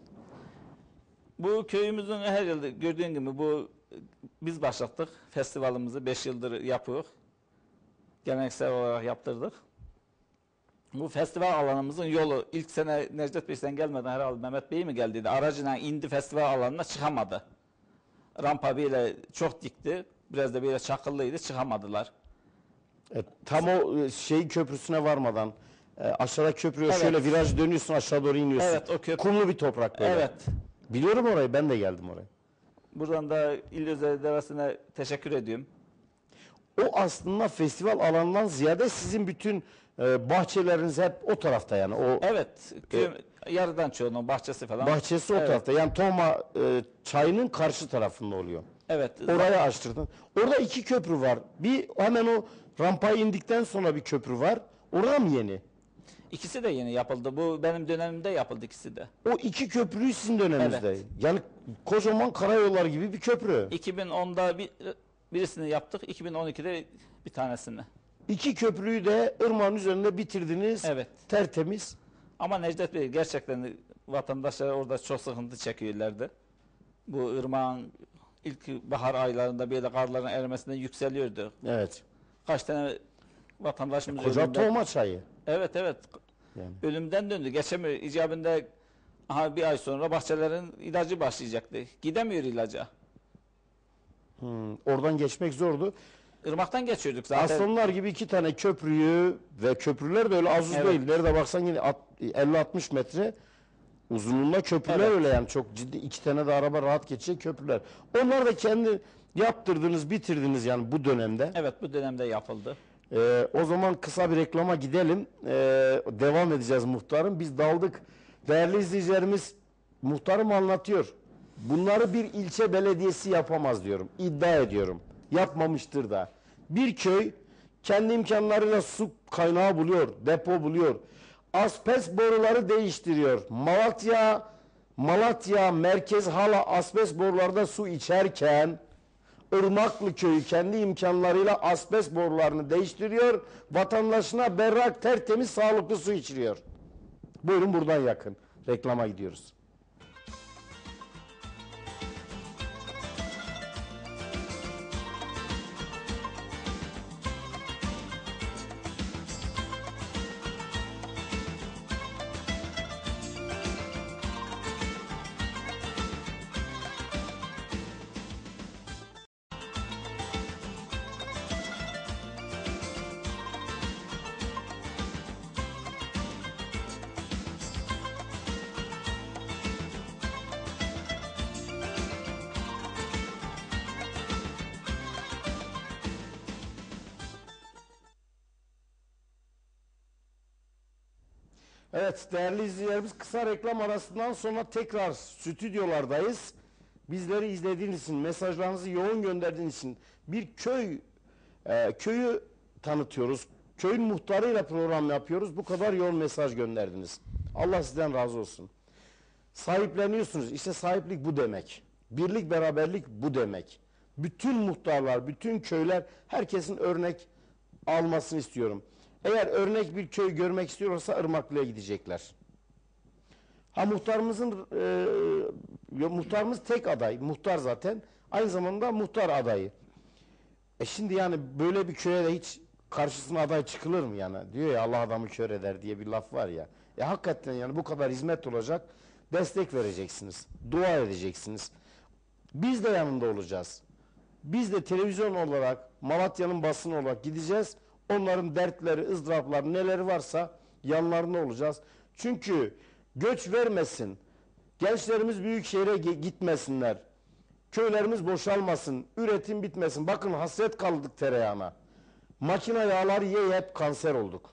Bu köyümüzün her yılda gördüğün gibi biz başlattık. Festivalimizi 5 yıldır yapıyoruz. Geleneksel olarak yaptırdık. Bu festival alanımızın yolu ilk sene Necdet Bey sen gelmeden herhalde Mehmet Bey mi geldiydi? Aracıyla indi, festival alanına çıkamadı. Rampa böyle çok dikti. Biraz da böyle çakıllıydı, çıkamadılar. Tam o köprüsüne varmadan aşağıda köprüye Evet. şöyle viraj dönüyorsun, aşağı doğru iniyorsun. Evet, o köprü. Kumlu bir toprak böyle. Evet. Biliyorum orayı, ben de geldim oraya. Buradan da İl Özel İdaresi'ne teşekkür ediyorum. O aslında festival alanından ziyade sizin bütün bahçeleriniz hep o tarafta yani. O Evet, yarıdan çoğunun bahçesi falan. bahçesi o Evet. tarafta. Yani Toma çayının karşı tarafında oluyor. Evet. Orayı açtırdın. Orada iki köprü var. Bir hemen o rampayı indikten sonra bir köprü var. Orada mı yeni? İkisi de yeni yapıldı. Bu benim dönemimde yapıldı ikisi de. O iki köprüyü sizin döneminizde. Evet. Yani kocaman karayollar gibi bir köprü. 2010'da birisini yaptık, 2012'de bir tanesini. İki köprüyü de ırmağın üzerinde bitirdiniz. Evet. Tertemiz. Ama Necdet Bey gerçekten vatandaşlar orada çok sıkıntı çekiyorlardı. Bu ırmağın ilk bahar aylarında böyle karların erimesinden yükseliyordu. Evet. Kaç tane vatandaşımız Koca ölümden- Toma çayı. Evet evet. Yani. Ölümden döndü. Geçemiyor. İcabında bir ay sonra bahçelerin ilacı başlayacaktı. Gidemiyor ilaca. Oradan geçmek zordu. Irmaktan geçiyorduk zaten. Aslanlar gibi iki tane köprüyü ve köprüler de öyle az uz Evet. değil. Nerede baksan yine 50-60 metre uzunluğunda köprüler Evet. öyle yani çok ciddi, iki tane de araba rahat geçecek köprüler. Onlar da kendi yaptırdınız, bitirdiniz yani bu dönemde. Evet, bu dönemde yapıldı. O zaman kısa bir reklama gidelim. Devam edeceğiz muhtarım. Biz daldık. Değerli izleyicilerimiz, muhtarım anlatıyor. Bunları bir ilçe belediyesi yapamaz diyorum. İddia ediyorum. Yapmamıştır da. Bir köy kendi imkanlarıyla su kaynağı buluyor, depo buluyor. Asbest boruları değiştiriyor. Malatya merkez hala asbest borularda su içerken Irmaklı köyü kendi imkanlarıyla asbest borularını değiştiriyor. Vatandaşına berrak, tertemiz, sağlıklı su içiriyor. Buyurun buradan yakın. Reklama gidiyoruz. Evet değerli izleyicilerimiz, kısa reklam arasından sonra tekrar stüdyolardayız. Bizleri izlediğiniz için, mesajlarınızı yoğun gönderdiğiniz için bir köyü tanıtıyoruz. Köyün muhtarıyla program yapıyoruz. Bu kadar yoğun mesaj gönderdiniz. Allah sizden razı olsun. Sahipleniyorsunuz. İşte sahiplik bu demek. Birlik, beraberlik bu demek. Bütün muhtarlar, bütün köyler, herkesin örnek almasını istiyorum. Eğer örnek bir köy görmek istiyorsa Irmaklı'ya gidecekler. Ha muhtarımız tek aday. Muhtar zaten. Aynı zamanda muhtar adayı. Şimdi yani böyle bir köye de hiç karşısına aday çıkılır mı yani? Diyor ya Allah adamı kör eder diye bir laf var ya. Hakikaten yani bu kadar hizmet olacak. Destek vereceksiniz. Dua edeceksiniz. Biz de yanında olacağız. Biz de televizyon olarak, Malatya'nın basını olarak gideceğiz. Onların dertleri, ızdırapları, neleri varsa yanlarında olacağız. Çünkü göç vermesin, gençlerimiz büyük şehre gitmesinler, köylerimiz boşalmasın, üretim bitmesin. Bakın hasret kaldık tereyağına. Makine yağları ye hep kanser olduk.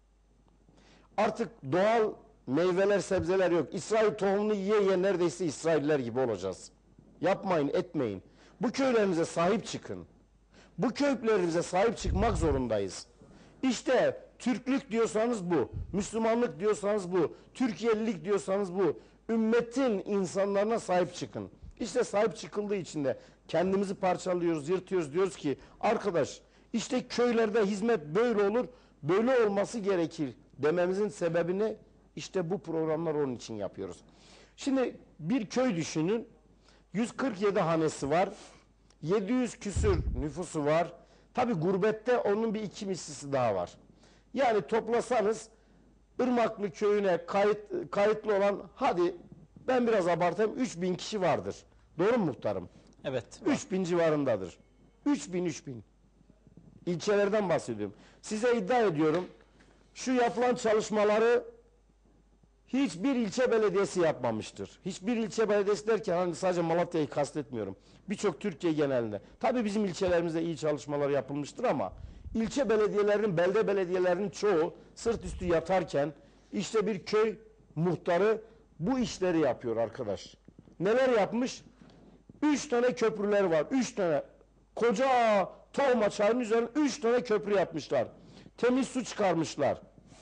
Artık doğal meyveler, sebzeler yok. İsrail tohumunu ye neredeyse İsrailler gibi olacağız. Yapmayın, etmeyin. Bu köylerimize sahip çıkın. Bu köylerimize sahip çıkmak zorundayız. İşte Türklük diyorsanız bu, Müslümanlık diyorsanız bu, Türkiye'lilik diyorsanız bu. Ümmetin insanlarına sahip çıkın. İşte sahip çıkıldığı için de kendimizi parçalıyoruz, yırtıyoruz, diyoruz ki arkadaş işte köylerde hizmet böyle olur, böyle olması gerekir dememizin sebebini işte bu programlar onun için yapıyoruz. Şimdi bir köy düşünün, 147 hanesi var, 700 küsür nüfusu var. Tabi gurbette onun bir iki mislisi daha var. Yani toplasanız Irmaklı köyüne kayıtlı olan, hadi ben biraz abartayım, 3000 kişi vardır. Doğru mu muhtarım? Evet. 3000 civarındadır. 3000. İlçelerden bahsediyorum. Size iddia ediyorum, şu yapılan çalışmaları hiçbir ilçe belediyesi yapmamıştır. Hiçbir ilçe belediyesi derken hani sadece Malatya'yı kastetmiyorum. Birçok Türkiye genelinde. Tabii bizim ilçelerimizde iyi çalışmalar yapılmıştır ama ilçe belediyelerinin, belde belediyelerinin çoğu sırt üstü yatarken işte bir köy muhtarı bu işleri yapıyor arkadaş. Neler yapmış? 3 tane köprüler var. 3 tane. Koca Tohma çayının üzerine 3 tane köprü yapmışlar. Temiz su çıkarmışlar.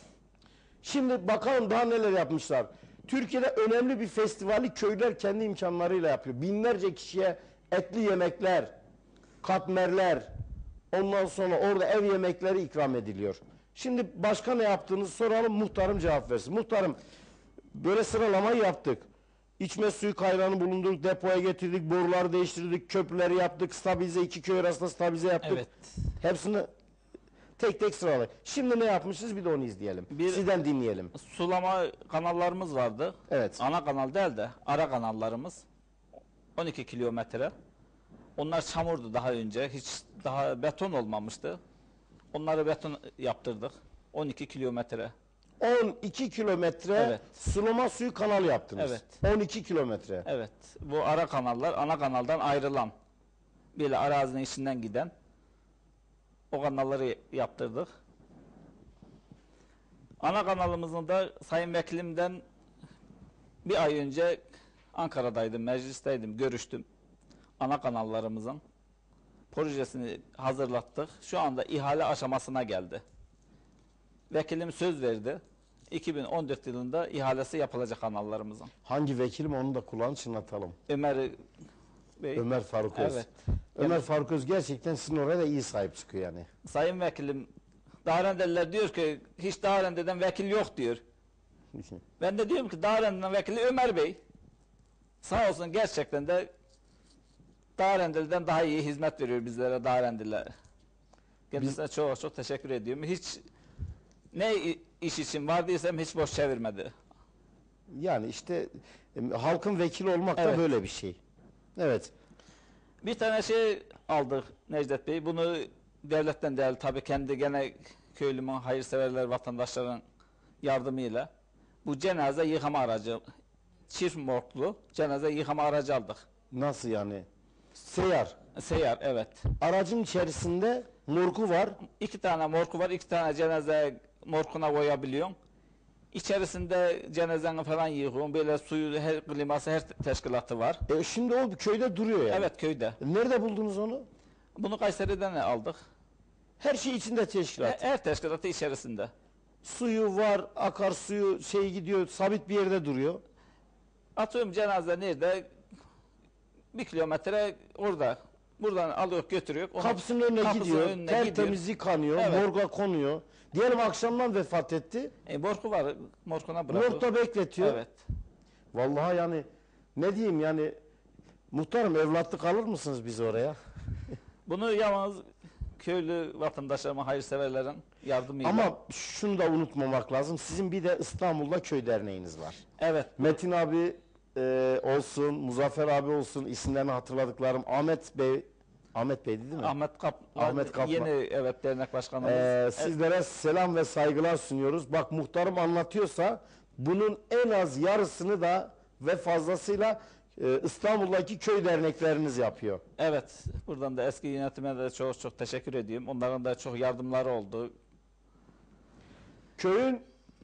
Şimdi bakalım daha neler yapmışlar. Türkiye'de önemli bir festivali köyler kendi imkanlarıyla yapıyor. Binlerce kişiye etli yemekler, katmerler, ondan sonra orada ev yemekleri ikram ediliyor. Şimdi başka ne yaptığınızı soralım, muhtarım cevap versin. Muhtarım, böyle sıralamayı yaptık. İçme suyu kaynağını bulundurduk, depoya getirdik, boruları değiştirdik, köprüleri yaptık, stabilize, iki köy arasında stabilize yaptık. Evet. Hepsini tek tek sıraladık. Şimdi ne yapmışız bir de onu izleyelim. Sizden dinleyelim. Sulama kanallarımız vardı. Evet. Ana kanal değil de ara kanallarımız 12 kilometre. Onlar çamurdu daha önce. Hiç daha beton olmamıştı. Onları beton yaptırdık. 12 kilometre. 12 kilometre Evet. sulama suyu kanalı yaptınız. Evet. 12 kilometre. Evet. Bu ara kanallar ana kanaldan ayrılan, böyle arazinin içinden giden o kanalları yaptırdık. Ana kanalımızın da Sayın Vekilimden bir ay önce Ankara'daydım, meclisteydim, görüştüm. Ana kanallarımızın projesini hazırlattık. Şu anda ihale aşamasına geldi. Vekilim söz verdi. 2014 yılında ihalesi yapılacak kanallarımızın. Hangi vekilim onu da kulağını çınlatalım. Ömer Bey. Ömer Faruk Öz. Evet. Ömer Faruk Öz gerçekten sizin oraya da iyi sahip çıkıyor yani. Sayın Vekilim, Dağrendeliler diyor ki hiç Dağrende'den vekil yok diyor. Ben de diyorum ki Dağrende'den vekili Ömer Bey. Sağ olsun gerçekten de Dağrendeli'den daha iyi hizmet veriyor bizlere Dağrendeliler. Kendisine çok teşekkür ediyorum. Hiç ne iş için vardıysam hiç boş çevirmedi. Yani işte halkın vekili olmak da Evet. böyle bir şey. Evet. Bir tane şey aldık Necdet Bey. Bunu devletten değil, tabii kendi gene köylümün, hayırseverler, vatandaşların yardımıyla. Bu cenaze yıkama aracı, çift morglu cenaze yıkama aracı aldık. Nasıl yani? Seyyar. Seyyar, evet. Aracın içerisinde morgu var. 2 tane morgu var, 2 tane cenaze morguna koyabiliyorsun. İçerisinde cenazeni falan yıkıyorum. Böyle suyu, her kliması, her teşkilatı var. Şimdi o köyde duruyor yani. Evet, köyde. Nerede buldunuz onu? Bunu Kayseri'den aldık. Her şey içinde teşkilat. Her teşkilatı içerisinde. Suyu var, akarsuyu şey gidiyor, sabit bir yerde duruyor. Atıyorum cenaze nerede? 1 kilometre orada. Buradan alıyor götürüyor. Onu Kapısının önüne kapısının gidiyor, önüne tertemiz yıkanıyor, Evet. morga konuyor. Diyelim akşamdan vefat etti, Morgu var. Morguna bırakıyor. morgda bekletiyor. Evet. Vallahi yani ne diyeyim yani, muhtarım evlatlık alır mısınız biz oraya? Bunu yalnız köylü vatandaşlarıma, hayırseverlerin yardımıyla. Ama şunu da unutmamak lazım. Sizin bir de İstanbul'da köy derneğiniz var. Evet. Metin abi olsun, Muzaffer abi olsun, isimlerini hatırladıklarım. Ahmet Bey, Ahmet Bey'di değil mi? Ahmet Kaplan. Yeni evet dernek başkanımız. Sizlere selam ve saygılar sunuyoruz. Bak muhtarım anlatıyorsa bunun en az yarısını da ve fazlasıyla İstanbul'daki köy dernekleriniz yapıyor. Evet. Buradan da eski yönetime de çok çok teşekkür ediyorum. Onların da çok yardımları oldu. Köyün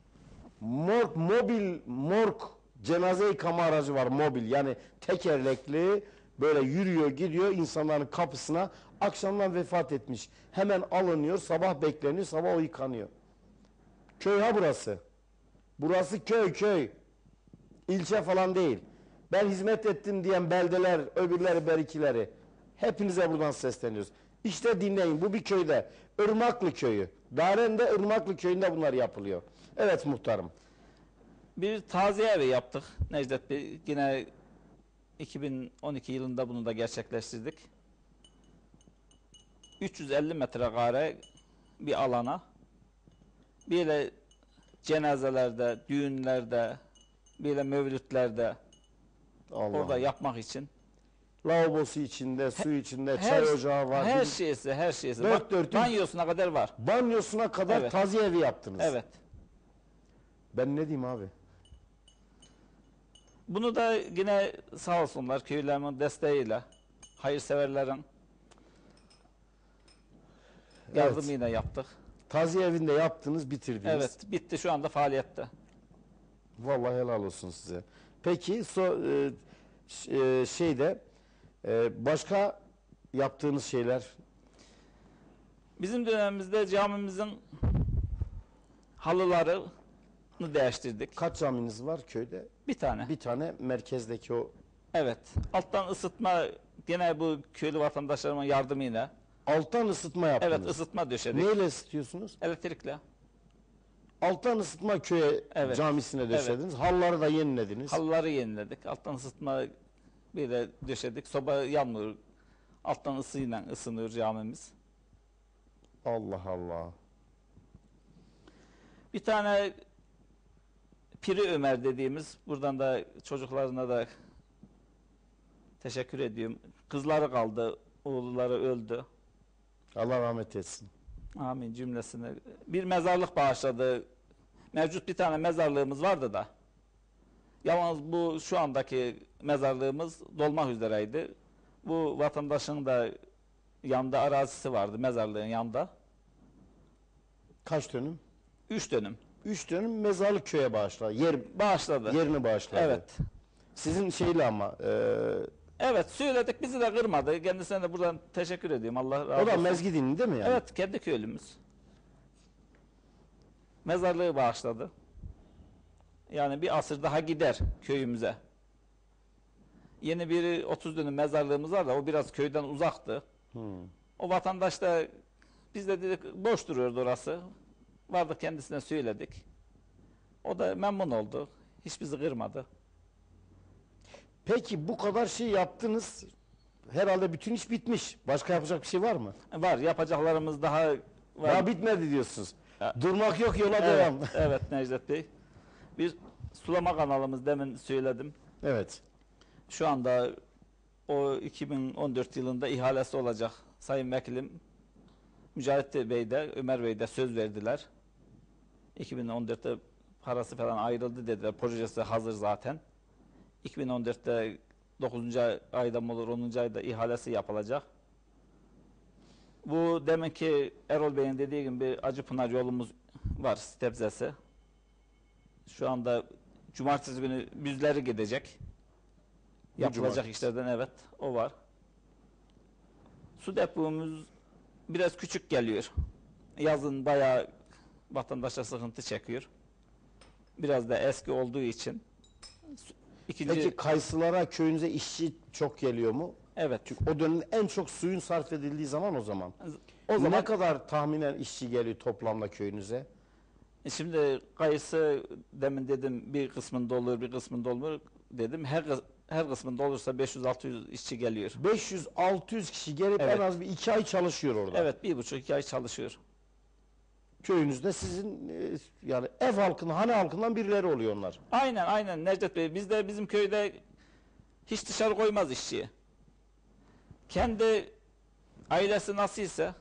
mobil morg cenaze yıkama aracı var, mobil, yani tekerlekli, böyle yürüyor gidiyor insanların kapısına. Akşamdan vefat etmiş, hemen alınıyor, sabah bekleniyor, sabah o yıkanıyor. Köy ha burası. Burası köy. İlçe falan değil. Ben hizmet ettim diyen beldeler, öbürleri berikileri, hepinize buradan sesleniyoruz. İşte dinleyin, bu bir köyde, Irmaklı köyü. Daren'de Irmaklı köyünde bunlar yapılıyor. Evet muhtarım. Bir taziye evi yaptık Necdet Bey. Yine 2012 yılında bunu da gerçekleştirdik. 350 metrekare bir alana böyle cenazelerde, düğünlerde, böyle mevlütlerde Allah. orada yapmak için Lavabosu içinde, su içinde, her, çay ocağı var. her şeysi. Dört Bak, dörtlük. banyosuna kadar var. Banyosuna kadar Evet. taziye evi yaptınız. Evet. Ben ne diyeyim abi? Bunu da yine sağ olsunlar köylerimin desteğiyle, hayırseverlerin yardımıyla yaptık. Taziye evinde yaptınız, bitirdiniz. Evet, bitti, şu anda faaliyette. Vallahi helal olsun size. Peki başka yaptığınız şeyler? Bizim dönemimizde camimizin halılarını değiştirdik. Kaç caminiz var köyde? Bir tane. Bir tane merkezdeki o. Evet. Alttan ısıtma gene bu köylü vatandaşlarımın yardımıyla. Alttan ısıtma yaptınız. Evet, ısıtma döşedik. Neyle ısıtıyorsunuz? Elektrikle. Alttan ısıtma köye Evet. camisine döşediniz. Halları da yenilediniz. Halıları yeniledik. Alttan ısıtma böyle döşedik. Soba yanmıyor. Alttan ısıyla ısınıyor camimiz. Allah Allah. Bir tane Piri Ömer dediğimiz, buradan da çocuklarına da teşekkür ediyorum. Kızları kaldı, oğulları öldü. Allah rahmet etsin. Amin cümlesine. Bir mezarlık bağışladı. Mevcut bir tane mezarlığımız vardı da. Yalnız bu şu andaki mezarlığımız dolmak üzereydi. Bu vatandaşın da yanında arazisi vardı, mezarlığın yanında. Kaç dönüm? 3 dönüm. 3 dönüm mezarlık köye bağışladı. Bağışladı. Yerini bağışladı. Evet. Sizin şeyle ama Evet, söyledik, bizi de kırmadı. Kendisine de buradan teşekkür ediyorum. Allah razı olsun. o da Mezgidin'in değil mi yani? Evet, kendi köylümüz. Mezarlığı bağışladı. Yani bir asır daha gider köyümüze. Yeni bir 30 dönüm mezarlığımız var da o biraz köyden uzaktı. O vatandaş da, biz de dedik boş duruyordu orası. Vardık, kendisine söyledik. O da memnun oldu. Hiç bizi kırmadı. Peki bu kadar şey yaptınız. Herhalde bütün iş bitmiş. Başka yapacak bir şey var mı? Var, yapacaklarımız daha var. Daha bitmedi diyorsunuz. Ya. Durmak yok, yola devam. Evet, evet Necdet Bey. Bir sulama kanalımız, demin söyledim. Evet. Şu anda o 2014 yılında ihalesi olacak. Sayın Vekilim Mücahit Bey de Ömer Bey de söz verdiler. 2014'te parası falan ayrıldı dediler. Projesi hazır zaten. 2014'te 9. ayda mı olur, 10. ayda ihalesi yapılacak. Bu deminki Erol Bey'in dediği gibi bir Acıpınar yolumuz var, Stepzesi. Şu anda cumartesi günü büzleri gidecek. Yapılacak cumartesi. işlerden evet o var. Su depomuz biraz küçük geliyor. Yazın bayağı vatandaşa sıkıntı çekiyor. Biraz da eski olduğu için. İkinci, Peki kayısılara köyünüze işçi çok geliyor mu? evet. Çünkü o dönemde en çok suyun sarf edildiği zaman o zaman. O zaman Ne kadar tahminen işçi geliyor toplamda köyünüze? şimdi kayısı demin dedim bir kısmında olur bir kısmında olmuyor dedim. Her kısmında olursa 500-600 işçi geliyor. 500-600 kişi gelip Evet. en az bir 2 ay çalışıyor orada. Evet 1,5-2 ay çalışıyor. Köyünüzde sizin yani ev halkının, hane halkından birileri oluyor onlar. Aynen Necdet Bey. Bizim köyde hiç dışarı koymaz işçiyi. Kendi ailesi nasılsa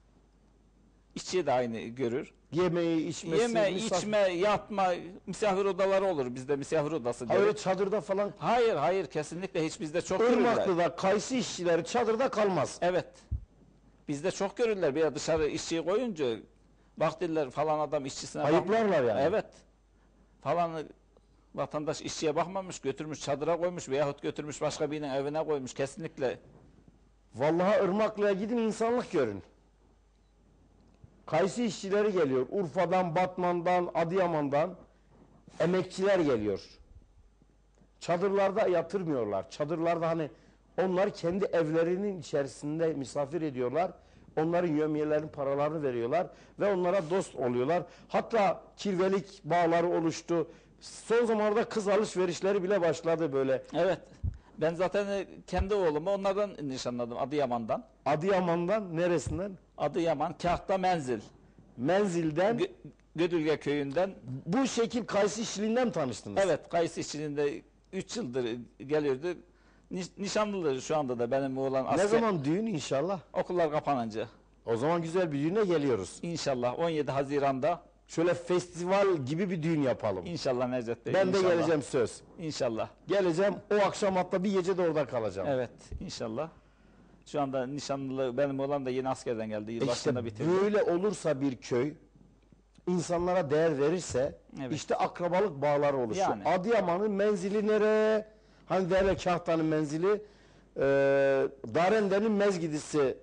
işçiyi de aynı görür. Yemeği, içmesi, Yeme, misafir- içme, yatma, misafir odaları olur. Bizde misafir odası Ha, deriz. öyle çadırda falan. Hayır kesinlikle hiç bizde çok görürler. Irmaklı'da kayısı işçileri çadırda kalmaz. Evet. Bizde çok görürler. Bir dışarı işçiyi koyunca bak derler falan adam işçisine Ayıplarlar yani. Evet. Falan vatandaş işçiye bakmamış, götürmüş çadıra koymuş veyahut götürmüş başka birinin evine koymuş. Kesinlikle. Vallahi Irmaklı'ya gidin insanlık görün. Kayısı işçileri geliyor. Urfa'dan, Batman'dan, Adıyaman'dan emekçiler geliyor. Çadırlarda yatırmıyorlar. Çadırlarda hani onlar kendi evlerinin içerisinde misafir ediyorlar. Onların yevmiyelerin paralarını veriyorlar ve onlara dost oluyorlar. Hatta kirvelik bağları oluştu. Son zamanlarda kız alışverişleri bile başladı böyle. Evet. Ben zaten kendi oğlumu onlardan nişanladım. Adıyaman'dan. Adıyaman'dan neresinden? Adıyaman, Kahta Menzil. Menzil'den Gödülge köyünden. bu şekil kayısı işçiliğinden mi tanıştınız? Evet, kayısı işçiliğinde 3 yıldır geliyordu. Nişanlıdır şu anda da benim oğlan asker. Ne zaman düğün inşallah? Okullar kapanınca. O zaman güzel bir düğüne geliyoruz. İnşallah 17 Haziran'da Şöyle festival gibi bir düğün yapalım. İnşallah Necdet Bey. Ben de inşallah. geleceğim söz. İnşallah. Geleceğim o akşam hatta bir gece de orada kalacağım. Evet, inşallah. Şu anda nişanlı benim oğlan da yeni askerden geldi. Yılbaşında İşte bitirdi. böyle olursa bir köy insanlara değer verirse Evet. işte akrabalık bağları oluşuyor. Yani. Adıyaman'ın menzili nereye? Hani derler Kahta'nın menzili Darende'nin mezgidisi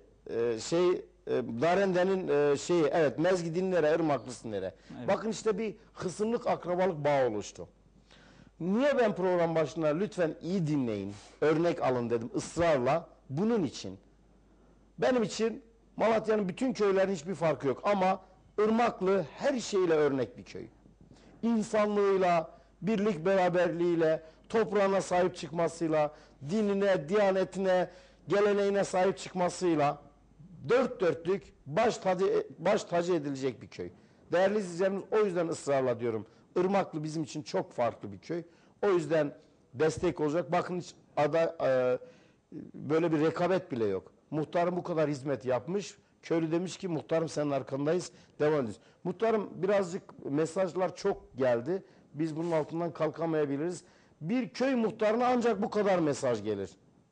Darende'nin şeyi evet Mezgidin nereye? Irmaklısı nereye? Evet. Bakın işte bir hısımlık akrabalık bağı oluştu. Niye ben program başında lütfen iyi dinleyin, örnek alın dedim ısrarla bunun için. Benim için Malatya'nın bütün köylerin hiçbir farkı yok ama Irmaklı her şeyle örnek bir köy. İnsanlığıyla, birlik beraberliğiyle, toprağına sahip çıkmasıyla, dinine, diyanetine, geleneğine sahip çıkmasıyla dört dörtlük baş tacı edilecek bir köy. Değerli izleyicilerimiz o yüzden ısrarla diyorum. Irmaklı bizim için çok farklı bir köy. O yüzden destek olacak. Bakın hiç böyle bir rekabet bile yok. Muhtarım bu kadar hizmet yapmış. Köylü demiş ki muhtarım senin arkandayız. Devam ediyoruz. Muhtarım birazcık mesajlar çok geldi. Biz bunun altından kalkamayabiliriz. Bir köy muhtarına ancak bu kadar mesaj gelir.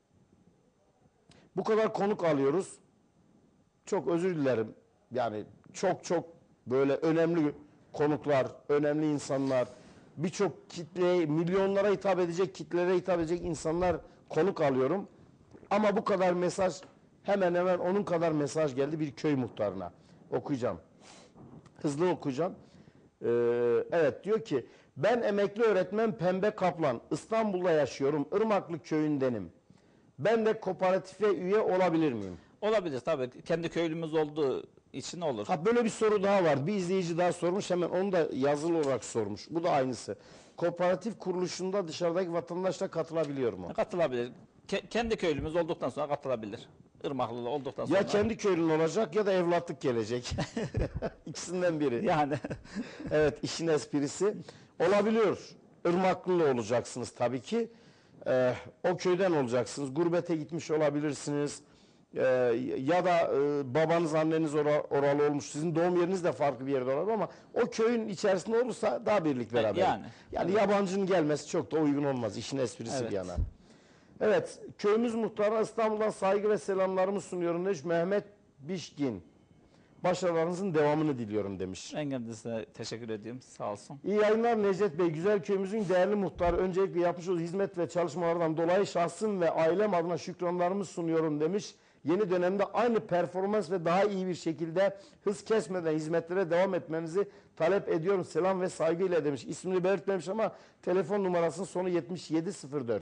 Bu kadar konuk alıyoruz. Çok özür dilerim. Yani çok böyle önemli konuklar, önemli insanlar, birçok kitleye, milyonlara hitap edecek, kitlere hitap edecek insanlar konuk alıyorum. Ama bu kadar mesaj, hemen hemen onun kadar mesaj geldi bir köy muhtarına. Okuyacağım. Hızlı okuyacağım. Evet diyor ki, ben emekli öğretmen Pembe Kaplan, İstanbul'da yaşıyorum, Irmaklı köyündenim. Ben de kooperatife üye olabilir miyim? Olabilir tabii. Kendi köylümüz olduğu için olur. Ha, böyle bir soru daha var. Bir izleyici daha sormuş. Hemen onu da yazılı olarak sormuş. Bu da aynısı. Kooperatif kuruluşunda dışarıdaki vatandaş da katılabiliyor mu? Katılabilir. Kendi köylümüz olduktan sonra katılabilir. Irmaklılı olduktan sonra. Ya kendi köylün olacak ya da evlatlık gelecek. İkisinden biri. Yani Evet, işin esprisi. Olabiliyor. Irmaklılı olacaksınız tabii ki. O köyden olacaksınız. Gurbete gitmiş olabilirsiniz. Ya da babanız anneniz oralı olmuş. Sizin doğum yeriniz de farklı bir yerde olabilir ama o köyün içerisinde olursa daha birlik beraber. Yani Evet. yabancının gelmesi çok da uygun olmaz. İşin esprisi Evet. bir yana. Evet, köyümüz muhtarına İstanbul'dan saygı ve selamlarımı sunuyorum demiş Mehmet Bişkin. Başarılarınızın devamını diliyorum demiş. Ben kendisine teşekkür ediyorum. Sağ olsun. İyi yayınlar Necdet Bey. Güzel köyümüzün değerli muhtarı. Öncelikle yapmış olduğu hizmet ve çalışmalardan dolayı şahsım ve ailem adına şükranlarımı sunuyorum demiş. Yeni dönemde aynı performans ve daha iyi bir şekilde hız kesmeden hizmetlere devam etmenizi talep ediyorum. Selam ve saygıyla demiş. İsmini belirtmemiş ama telefon numarasının sonu 7704.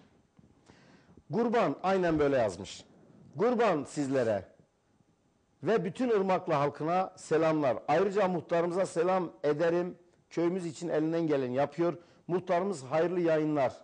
Kurban aynen böyle yazmış. Kurban sizlere ve bütün Irmaklı halkına selamlar. Ayrıca muhtarımıza selam ederim. Köyümüz için elinden geleni yapıyor. Muhtarımız hayırlı yayınlar.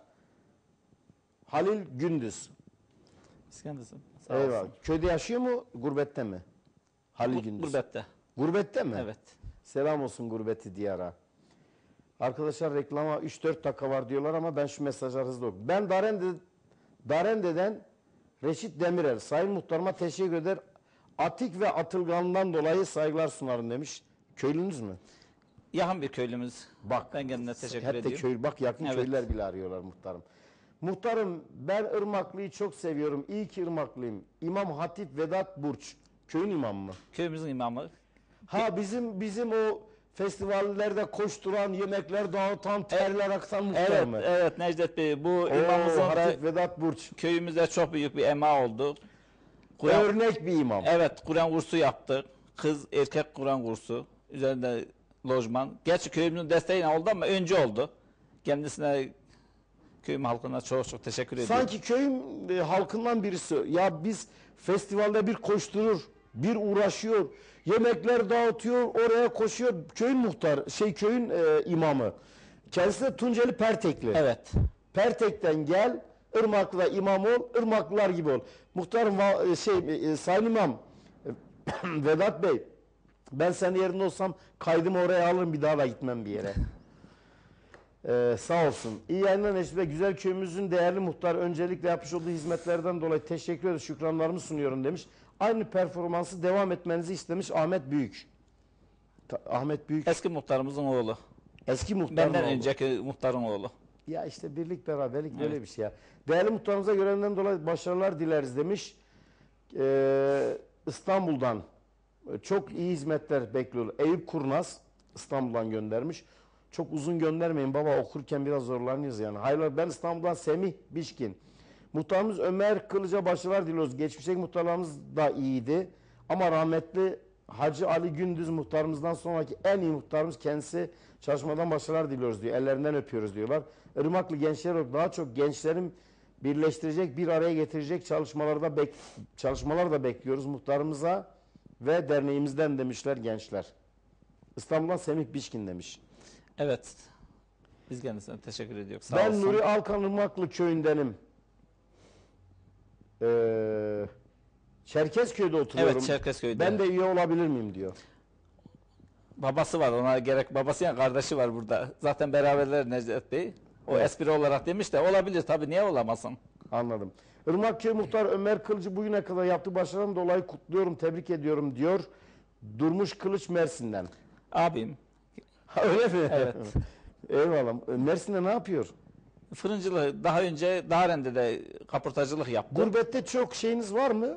Halil Gündüz. Biz kendisi. Sağ Eyvallah. olsun. Köyde yaşıyor mu, gurbette mi? Halil Gündüz. Gurbette. Gurbette mi? Evet. Selam olsun gurbeti diyara. Arkadaşlar reklama 3-4 dakika var diyorlar ama ben şu mesajları hızlı okuyayım. Ben Darende'den Reşit Demirel. Sayın muhtarıma teşekkür eder. Atik ve atılganından dolayı saygılar sunarım demiş. Köylünüz mü? Yakın bir köylümüz. Bak. Ben kendine teşekkür Hep de ediyorum. köy, bak yakın Evet. köylüler bile arıyorlar muhtarım. Muhtarım ben Irmaklı'yı çok seviyorum. İyi ki Irmaklıyım. İmam Hatip Vedat Burç. Köyün imamı mı? Köyümüzün imamı. Ha bizim o festivallerde koşturan, yemekler dağıtan, terler aksan muhtar Evet, mı? evet Necdet Bey. Bu Oo, imamımızın Hatip Vedat Burç. köyümüze çok büyük bir emeği oldu. Kur'an, Örnek bir imam. evet, Kur'an kursu yaptık. Kız erkek Kur'an kursu. Üzerinde lojman. Gerçi köyümüzün desteğiyle oldu ama önce oldu. Kendisine, köyüm halkına çok çok teşekkür ediyorum. Sanki köyün halkından birisi. Ya biz festivalde bir koşturur, bir uğraşıyor, yemekler dağıtıyor, oraya koşuyor. Köyün köyün imamı. Kendisi de Tunceli Pertekli. Evet. Pertek'ten gel, Irmaklı'da imam ol, Irmaklılar gibi ol. Muhtarım Sayın İmam Vedat Bey, ben senin yerinde olsam kaydımı oraya alırım, bir daha da gitmem bir yere. Sağ olsun. İyi yayınlar Necdet Bey. Güzel köyümüzün değerli muhtarı öncelikle yapmış olduğu hizmetlerden dolayı teşekkür ederim, şükranlarımı sunuyorum demiş. Aynı performansı devam etmenizi istemiş Ahmet Büyük. Ahmet Büyük Eski muhtarımızın oğlu. eski muhtarın Benden oğlu. önceki muhtarın oğlu. Ya işte birlik beraberlik böyle Evet. bir şey ya. Değerli muhtarımıza görevinden dolayı başarılar dileriz demiş. İstanbul'dan çok iyi hizmetler bekliyor. Eyüp Kurnaz İstanbul'dan göndermiş. Çok uzun göndermeyin baba, okurken biraz zorlanıyoruz yani. Hayırlı, ben İstanbul'dan Semih Bişkin. Muhtarımız Ömer Kılıç'a başarılar diliyoruz. Geçmişteki muhtarlarımız da iyiydi. Ama rahmetli Hacı Ali Gündüz muhtarımızdan sonraki en iyi muhtarımız kendisi, çalışmadan başarılar diliyoruz diyor. Ellerinden öpüyoruz diyorlar. Irmaklı gençler olarak daha çok gençlerin birleştirecek, bir araya getirecek çalışmalar da bekliyoruz muhtarımıza ve derneğimizden demişler gençler. İstanbul'dan Semih Bişkin demiş. Evet. Biz kendisine teşekkür ediyoruz. Sağ Ben olsun. Nuri Alkan Irmaklı köyündenim. Çerkezköy'de oturuyorum. Evet, Çerkezköy'de. Ben de üye olabilir miyim diyor. Babası var, ona gerek, babası yani kardeşi var burada. Zaten beraberler Necdet Bey. O Evet. espri olarak demiş de olabilir tabii, niye olamasın? Anladım. Irmakköy Muhtar Ömer Kılıcı bugüne kadar yaptığı başarıdan dolayı kutluyorum, tebrik ediyorum diyor. Durmuş Kılıç Mersin'den. Abim. Ha, öyle mi? Evet. Eyvallah. Mersin'de ne yapıyor? Fırıncılığı daha önce Daren'de kaportacılık yaptı. Gurbette çok şeyiniz var mı?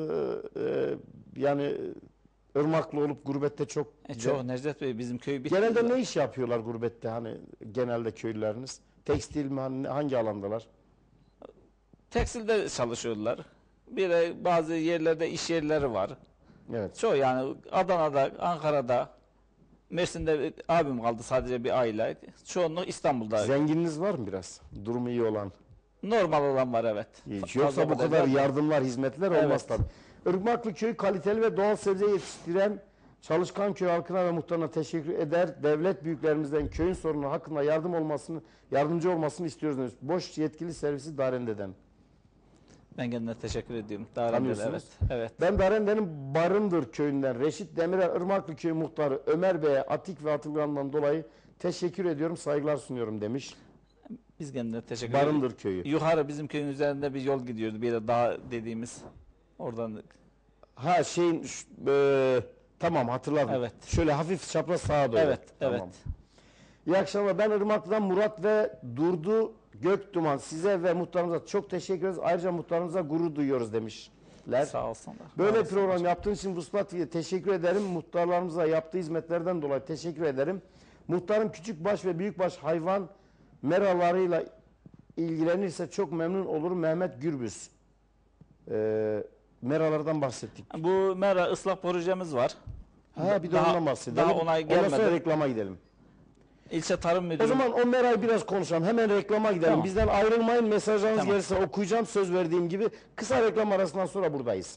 Yani Irmaklı olup gurbette çok... Çok Necdet Bey, bizim köy bitti. Genelde ne iş yapıyorlar gurbette, hani genelde köylüleriniz? Tekstil mi, hangi alandalar? Tekstilde çalışıyorlar. Bir de bazı yerlerde iş yerleri var. Evet. Çoğu yani Adana'da, Ankara'da, Mersin'de abim kaldı sadece bir aile. Çoğunluk İstanbul'da. Zengininiz var mı biraz? Durumu iyi olan. Normal olan var, evet. Yoksa bu kadar yok. yardımlar, hizmetler olmaz Evet. tabii. Irmaklı köy kaliteli ve doğal sebze yetiştiren çalışkan köy halkına ve muhtarına teşekkür eder. Devlet büyüklerimizden köyün sorunu hakkında yardımcı olmasını istiyoruz demiş. Boş yetkili servisi Darende'den. Ben kendine teşekkür ediyorum. Daren'de, evet. Tanıyorsunuz. Evet. Ben Darende'nin Barındır köyünden Reşit Demirel Irmaklı köy muhtarı Ömer Bey'e atik ve atılganından dolayı teşekkür ediyorum, saygılar sunuyorum demiş. Biz kendine teşekkür ediyoruz. Barındır köyü. Yukarı bizim köyün üzerinde bir yol gidiyordu. Bir de dağ dediğimiz. Oradan Ha tamam, hatırladım. Evet. Şöyle hafif çapraz sağa doğru. evet, Tamam. evet. İyi akşamlar. Ben Irmaklı'dan Murat ve Durdu Gökduman. Size ve muhtarımıza çok teşekkür ederiz. Ayrıca muhtarımıza gurur duyuyoruz demiş. teşekkürler. Sağ olsunlar. Böyle Var olsun. program yaptığın için Vuslat TV'ye teşekkür ederim. Muhtarlarımıza yaptığı hizmetlerden dolayı teşekkür ederim. Muhtarım küçükbaş ve büyükbaş hayvan meralarıyla ilgilenirse çok memnun olurum. Mehmet Gürbüz. Meralardan bahsettik. Bu mera ıslah projemiz var. Ha, bir de Daha- ondan bahsedelim. daha onay Ondan sonra gelmedi. reklama gidelim. İlçe Tarım Müdürü. O zaman o merayı biraz konuşalım. Hemen reklama gidelim. Tamam. Bizden ayrılmayın. Mesajlarınız Tamam. gelirse okuyacağım. Söz verdiğim gibi. Kısa reklam arasından sonra buradayız.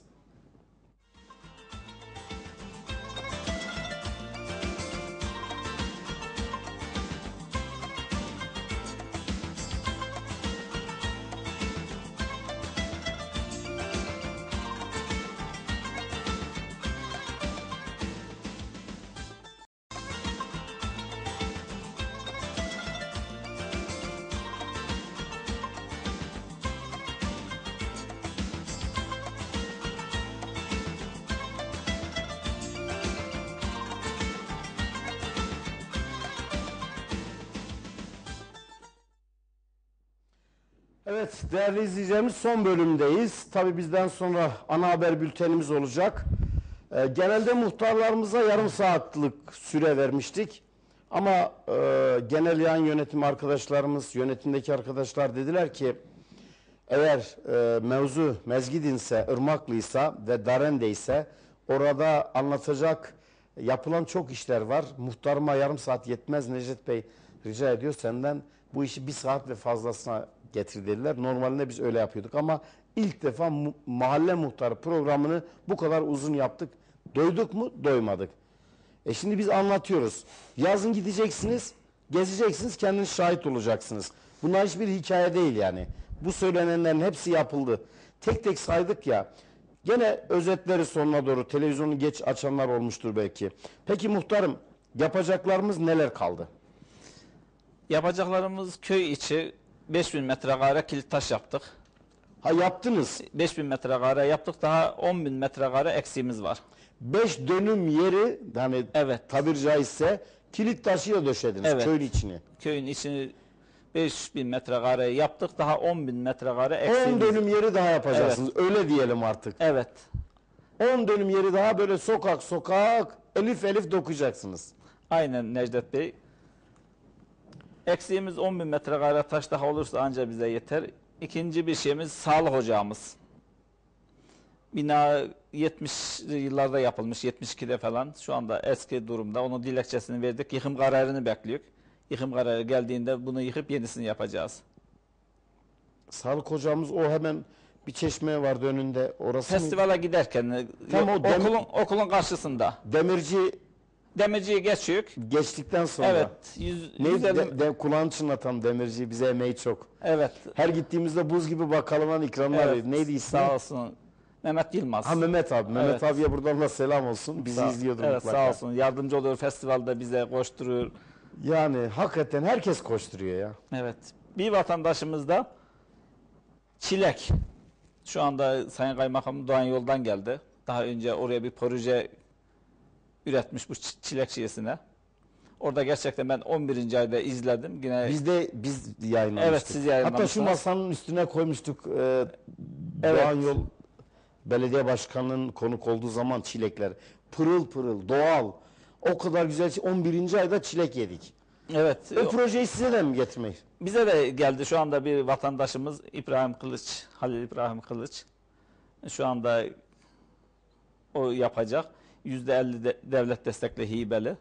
Evet değerli izleyicilerimiz, son bölümdeyiz. Tabii bizden sonra ana haber bültenimiz olacak. Genelde muhtarlarımıza yarım saatlik süre vermiştik. Ama genel yayın yönetim arkadaşlarımız, yönetimdeki arkadaşlar dediler ki eğer mevzu Mezgidinse, Irmaklıysa ve Darendeyse orada anlatacak yapılan çok işler var. Muhtarıma yarım saat yetmez Necdet Bey, rica ediyor senden bu işi 1 saat ve fazlasına getir dediler. Normalde biz öyle yapıyorduk ama ilk defa mahalle muhtarı programını bu kadar uzun yaptık. Doyduk mu? Doymadık. Şimdi biz anlatıyoruz. Yazın gideceksiniz, gezeceksiniz, kendiniz şahit olacaksınız. Bunlar hiçbir hikaye değil yani. Bu söylenenlerin hepsi yapıldı. Tek tek saydık ya. Gene özetleri sonuna doğru televizyonu geç açanlar olmuştur belki. Peki muhtarım, yapacaklarımız neler kaldı? Yapacaklarımız köy içi 5000 metrekare kilit taş yaptık. Ha, yaptınız. 5000 metrekare yaptık. Daha 10.000 metrekare eksiğimiz var. 5 dönüm yeri, hani Evet. tabir caizse kilit taşıyla döşediniz Evet. köylü içini. Köyün içini 5000 metrekare yaptık. Daha 10.000 metrekare 10 eksiğimiz. dönüm yeri daha yapacaksınız. Öyle diyelim artık. Evet. 10 dönüm yeri daha böyle sokak sokak elif elif dokuyacaksınız. Aynen Necdet Bey. Eksiğimiz 10.000 metrekare taş daha olursa anca bize yeter. İkinci bir şeyimiz sağlık ocağımız. Bina 70'li yıllarda yapılmış, 72'de falan. Şu anda eski durumda. Onun dilekçesini verdik. Yıkım kararını bekliyoruz. Yıkım kararı geldiğinde bunu yıkıp yenisini yapacağız. Sağlık hocamız o hemen bir çeşme vardı önünde. Orası mı? Festivale giderken Tam o okulun karşısında. Demirci Demirciyi geçiyor. geçtikten sonra. Evet. Neydi? 150 Kulağını çınlatan demirci, bize emeği çok. Evet. Her gittiğimizde buz gibi bakkalından ikramlar Evet. verdi. Neydi ismi? Sağ olsun. Mehmet Yılmaz. Ha, Mehmet abi. Mehmet Evet. abiye buradan da selam olsun. Bizi izliyordur evet, mutlaka. sağ olsun. Yardımcı oluyor. Festivalde bize koşturuyor. Yani hakikaten herkes koşturuyor ya. Evet. Bir vatandaşımız da çilek. Şu anda Sayın Kaymakam Doğan Yol'dan geldi. Daha önce oraya bir proje üretmiş bu çilek şiyesine. Orada gerçekten ben 11. ayda izledim. Yine Biz yayınlamıştık. Evet, siz yayınlamışsınız. Hatta şu masanın üstüne koymuştuk. Doğan Yol Belediye Başkanı'nın konuk olduğu zaman çilekler. Pırıl pırıl, doğal. O kadar güzel. 11. ayda çilek yedik. evet. O projeyi size de mi getirmeyi? Bize de geldi şu anda bir vatandaşımız İbrahim Kılıç, Halil İbrahim Kılıç. Şu anda o yapacak. %50 devlet destekli hibeli.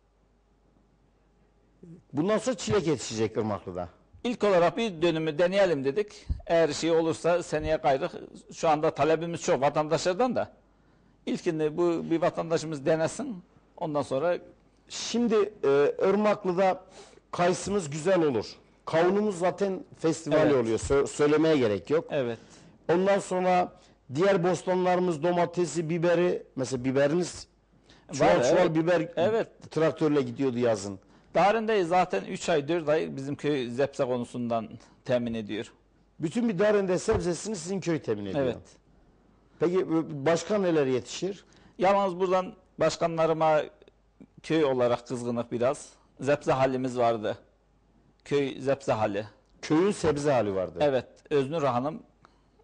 Bundan sonra çilek yetişecek Irmaklı'da. İlk olarak bir dönümü deneyelim dedik. Eğer şey olursa seneye gayrı. Şu anda talebimiz çok vatandaşlardan da. İlkinde bu bir vatandaşımız denesin. Ondan sonra Şimdi Irmaklı'da kayısımız güzel olur. Kavunumuz zaten festival Evet. oluyor. Söylemeye gerek yok. evet. Ondan sonra diğer bostanlarımız domatesi, biberi. Mesela biberiniz çuval Var, çuval evet. biber Evet. traktörle gidiyordu yazın. Darindeyiz zaten 3 ay 4 ay bizim köy zepse konusundan temin ediyor. Bütün bir darende sebzesini sizin köy temin ediyor. Evet. Peki başka neler yetişir? Yalnız buradan başkanlarıma köy olarak kızgınlık biraz. Zepse halimiz vardı. Köy zepse hali. Köyün sebze hali vardı. Evet. Öznur Hanım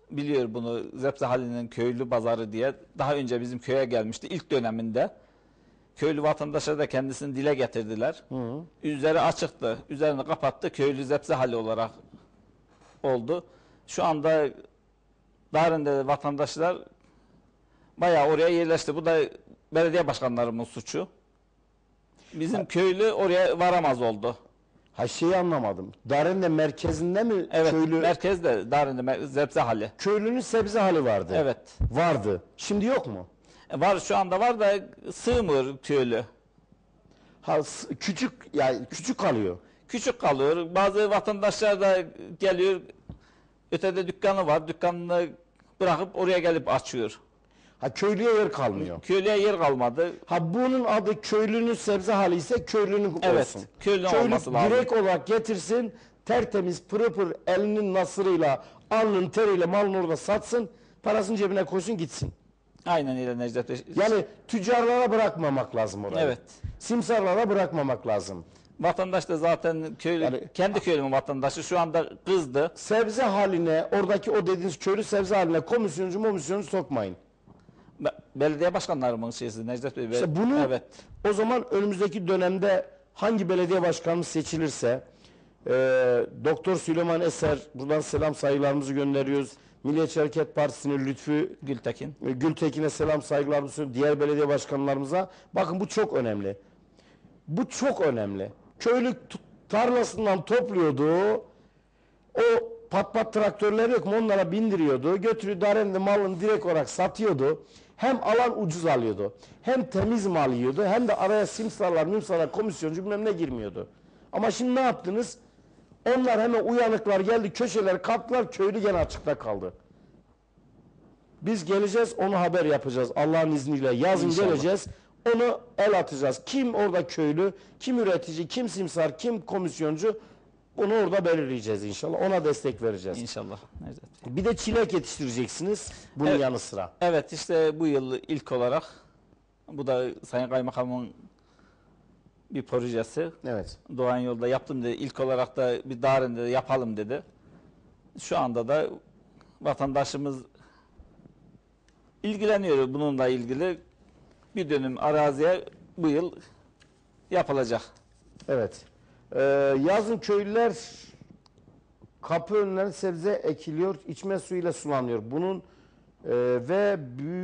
biliyor bunu. Zebzehali'nin köylü pazarı diye. Daha önce bizim köye gelmişti ilk döneminde. Köylü vatandaşlar da kendisini dile getirdiler. Hı. Üzeri açıktı. Üzerini kapattı. Köylü Zebzehali olarak oldu. Şu anda Darın'da vatandaşlar bayağı oraya yerleşti. Bu da belediye başkanlarımın suçu. Bizim köylü oraya varamaz oldu. Ha, şeyi anlamadım. Darende merkezinde mi Evet, köylü? merkezde Darın'da Zebzehali. Köylünün sebze hali vardı. Evet. Vardı. Şimdi yok mu? Var, şu anda var da sığmıyor köylü. Ha, küçük, yani küçük kalıyor. Küçük kalıyor. Bazı vatandaşlar da geliyor. Ötede dükkanı var. Dükkanını bırakıp oraya gelip açıyor. Ha, köylüye yer kalmıyor. Köylüye yer kalmadı. Ha, bunun adı köylünün sebze hali ise köylünün Evet. olsun. Köylü Köylü olması lazım. direkt olarak getirsin, tertemiz pırı pır elinin nasırıyla, alnının teriyle malını orada satsın, parasını cebine koysun gitsin. Aynen öyle Necdet Bey. Yani tüccarlara bırakmamak lazım orayı. Evet. Simsarlara bırakmamak lazım. Vatandaş da zaten köylü, Yani- kendi köylünün vatandaşı şu anda kızdı. Sebze haline, oradaki o dediğiniz köylü sebze haline komisyoncu sokmayın. Belediye başkanlarımın şeysi Necdet Bey. İşte bunu evet. o zaman önümüzdeki dönemde hangi belediye başkanı seçilirse Doktor Süleyman Eser, buradan selam saygılarımızı gönderiyoruz. Milliyetçi Hareket Partisi'nin Lütfü Gültekin. Gültekin'e selam saygılarımızı sunuyoruz. Diğer belediye başkanlarımıza. Bakın bu çok önemli. Bu çok önemli. Köylü tarlasından topluyordu. O pat traktörler yok mu? Onlara bindiriyordu. Götürüyor Darende malını direkt olarak satıyordu. Hem alan ucuz alıyordu. Hem temiz mal yiyordu. Hem de araya simsarlar, komisyoncu bilmem ne girmiyordu. Ama şimdi ne yaptınız? Onlar hemen uyanıklar geldi, köşeleri kaptılar, köylü gene açıkta kaldı. Biz geleceğiz, onu haber yapacağız Allah'ın izniyle. Yazın İnşallah. geleceğiz, onu el atacağız. Kim orada köylü, kim üretici, kim simsar, kim komisyoncu, bunu orada belirleyeceğiz inşallah. Ona destek vereceğiz. İnşallah Necdet Bey. Bir de çilek yetiştireceksiniz bunun Evet. yanı sıra. Evet, işte bu yıl ilk olarak bu da Sayın Kaymakamın bir projesi. Evet. Doğan Yolda yaptım dedi. İlk olarak da bir Darın'da yapalım dedi. Şu anda da vatandaşımız ilgileniyor bununla ilgili. Bir dönüm araziye bu yıl yapılacak. Evet. Yazın köylüler kapı önlerine sebze ekiliyor, içme suyuyla sulanıyor. Bunun ve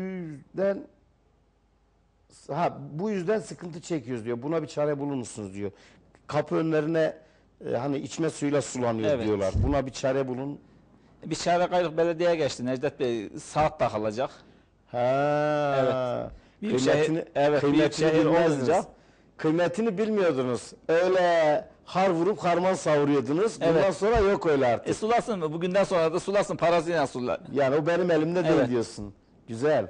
bu yüzden sıkıntı çekiyoruz diyor. Buna bir çare bulunursunuz diyor. Kapı önlerine hani içme suyuyla sulanıyor Evet. diyorlar. Buna bir çare bulun. Bir Çarekaylık Belediye'ye geçti. Necdet Bey saat takılacak. Ha. Evet. Büyük Kıymetini, şehir- evet, kıymetini büyük şehir bilmezdiniz. olunca- Kıymetini bilmiyordunuz. Öyle har vurup harman savuruyordunuz. Bundan Evet. sonra yok öyle artık. Sulasın mı? Bugünden sonra da sulasın. Parasıyla sular. Yani o benim elimde değil Evet. diyorsun. Güzel.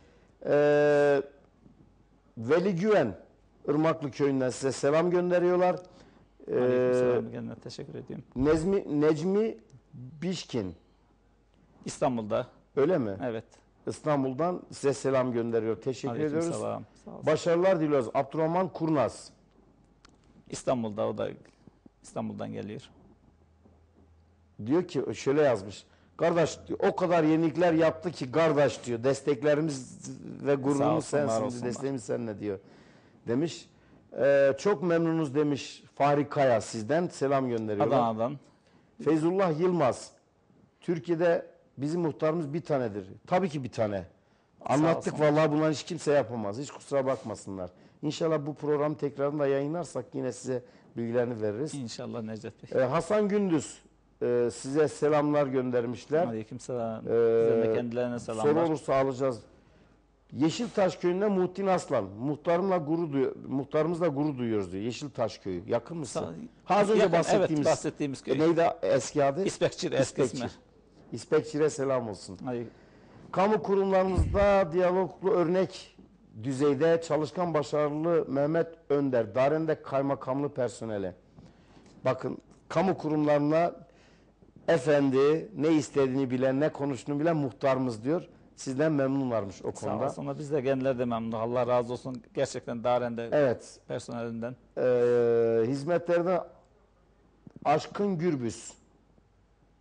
Veli Güven Irmaklı köyünden size selam gönderiyorlar. Aleykümselam. Kendine teşekkür ediyorum. Necmi Bişkin İstanbul'da. öyle mi? Evet. İstanbul'dan size selam gönderiyor. Teşekkür ediyoruz. Aleykümselam. Sağ olsun. Başarılar diliyoruz. Abdurrahman Kurnaz. İstanbul'da, o da İstanbul'dan geliyor. Diyor ki şöyle yazmış. Kardeş diyor, o kadar yenilikler yaptı ki kardeş diyor. Desteklerimiz ve Sağ gururumuz olsunlar, sensin. olsunlar. Desteğimiz seninle diyor. Demiş. Çok memnunuz demiş Fahri Kaya sizden. Selam gönderiyorlar. Adana'dan. Feyzullah Yılmaz. Türkiye'de bizim muhtarımız bir tanedir. Tabii ki bir tane. Anlattık olsun. vallahi bunları hiç kimse yapamaz. Hiç kusura bakmasınlar. İnşallah bu programı tekrarında yayınlarsak yine size bilgilerini veririz. İnşallah Necdet Bey. Hasan Gündüz size selamlar göndermişler. Aleykümselam. Ee, Sizden de kendilerine Soru selamlar. olursa alacağız. Yeşiltaş köyünde Muhittin Aslan. Muhtarımızla gurur duyuyoruz diyor. Yeşiltaş köyü. Yakın mısın? Az önce Yakın, bahsettiğimiz. Evet, bahsettiğimiz köy. Neydi eski adı? İspekçir eski ismi. İspekçir'e selam olsun. Ay, Kamu kurumlarımızda diyaloglu örnek düzeyde çalışkan başarılı Mehmet Önder, Darende kaymakamlı personeli. Bakın kamu kurumlarına efendi ne istediğini bilen, ne konuştuğunu bilen muhtarımız diyor. Sizden memnunlarmış o Sağ konuda. olsunlar. Biz de kendileri de memnun. Allah razı olsun. Gerçekten Darende Evet. personelinden. Hizmetlerinde Aşkın Gürbüz.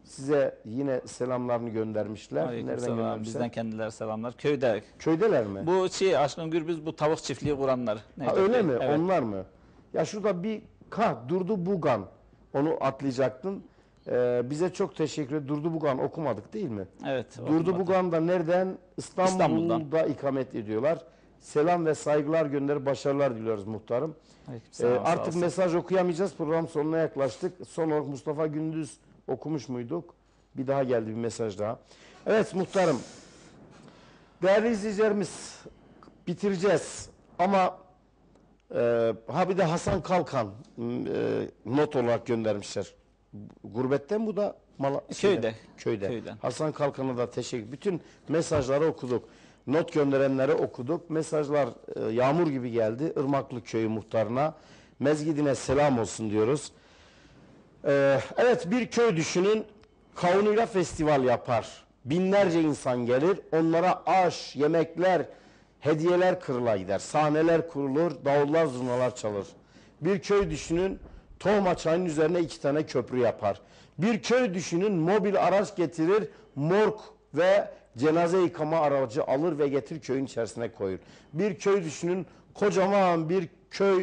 size yine selamlarını göndermişler. Nereden Aleykümselam. göndermişler? Bizden kendileri selamlar. Köyde. Köydeler mi? Bu Aşkın Gürbüz bu tavuk çiftliği kuranlar. Ha, Necdet öyle Bey. mi? Evet. Onlar mı? Ya şurada bir Durdu Bugan. Onu atlayacaktın. Bize çok teşekkür ederim. Durdu Bugan okumadık değil mi? Evet. Durdu okumadım. Bugan da nereden? İstanbul'da İstanbul'dan. ikamet ediyorlar. Selam ve saygılar gönderip başarılar diliyoruz muhtarım. Aleykümselam, sağ Artık olsun. mesaj okuyamayacağız. Program sonuna yaklaştık. Son olarak Mustafa Gündüz okumuş muyduk? Bir daha geldi bir mesaj daha. Evet muhtarım. Değerli izleyicilerimiz, bitireceğiz. Ama bir de Hasan Kalkan not olarak göndermişler. Gurbetten bu da Köyde. Köyde. Köyden. Hasan Kalkan'a da teşekkür. Bütün mesajları okuduk. Not gönderenleri okuduk. Mesajlar yağmur gibi geldi. Irmaklı Köyü muhtarına, Mezgidine selam olsun diyoruz. Evet, bir köy düşünün. Kavunuyla festival yapar. Binlerce insan gelir. Onlara aş, yemekler, hediyeler kırıla gider. Sahneler kurulur. Davullar, zurnalar çalır. Bir köy düşünün. Tohma çayının üzerine 2 tane köprü yapar. Bir köy düşünün. Mobil araç getirir. Morg ve cenaze yıkama aracı alır ve getir köyün içerisine koyur. Bir köy düşünün. Kocaman bir köy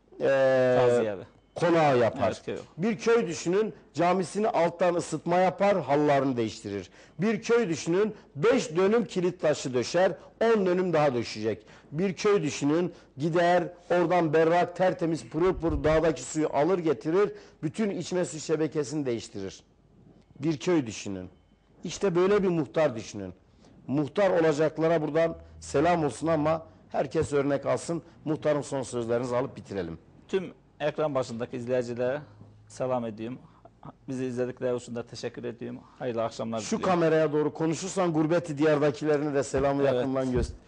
Taziye evi. konağı yapar. Evet, köy. Bir köy düşünün, camisini alttan ısıtma yapar, halılarını değiştirir. Bir köy düşünün, 5 dönüm kilit taşı döşer, 10 dönüm daha döşecek. Bir köy düşünün, gider oradan berrak, tertemiz, pırıl pırıl dağdaki suyu alır getirir, bütün içme su şebekesini değiştirir. Bir köy düşünün. İşte böyle bir muhtar düşünün. Muhtar olacaklara buradan selam olsun ama herkes örnek alsın. Muhtarın son sözlerinizi alıp bitirelim. Tüm ekran başındaki izleyicilere selam ediyorum. Bizi izledikleri için de teşekkür ediyorum. Hayırlı akşamlar Şu diliyorum. kameraya doğru konuşursan gurbeti diyardakilerine de selamı Evet. yakından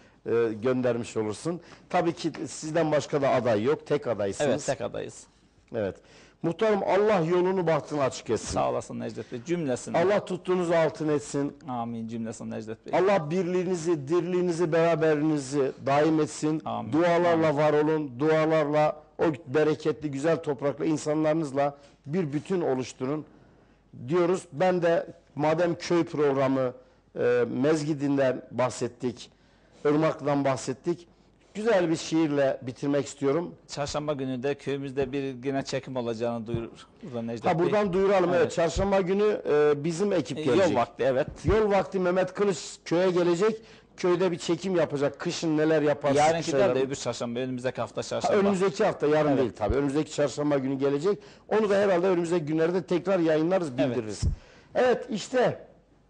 göndermiş olursun. Tabii ki sizden başka da aday yok. Tek adaysınız. Evet, tek adayız. Evet. Muhtarım, Allah yolunu bahtını açık etsin. Sağ olasın Necdet Bey. Cümlesini. Allah tuttuğunuzu altın etsin. Amin cümlesini Necdet Bey. Allah birliğinizi, dirliğinizi, beraberliğinizi daim etsin. Amin. Dualarla var olun. Dualarla, o bereketli, güzel toprakla, insanlarınızla bir bütün oluşturun diyoruz. Ben de madem köy programı, Mezgidin'den bahsettik, Irmaklı'dan bahsettik, güzel bir şiirle bitirmek istiyorum. Çarşamba günü de köyümüzde bir yine çekim olacağını duyurur burada Necdet Bey. Buradan duyuralım. Evet. Evet. Çarşamba günü bizim ekip gelecek. Yol vakti, evet. Yol vakti Mehmet Kılıç köye gelecek. Köyde bir çekim yapacak. Kışın neler yapar? Yarınkiler de öbür çarşamba, önümüzdeki hafta çarşamba. Önümüzdeki hafta, yarın Evet. değil tabii. Önümüzdeki çarşamba günü gelecek. Onu da herhalde önümüzdeki günlerde tekrar yayınlarız, bildiririz. Evet, işte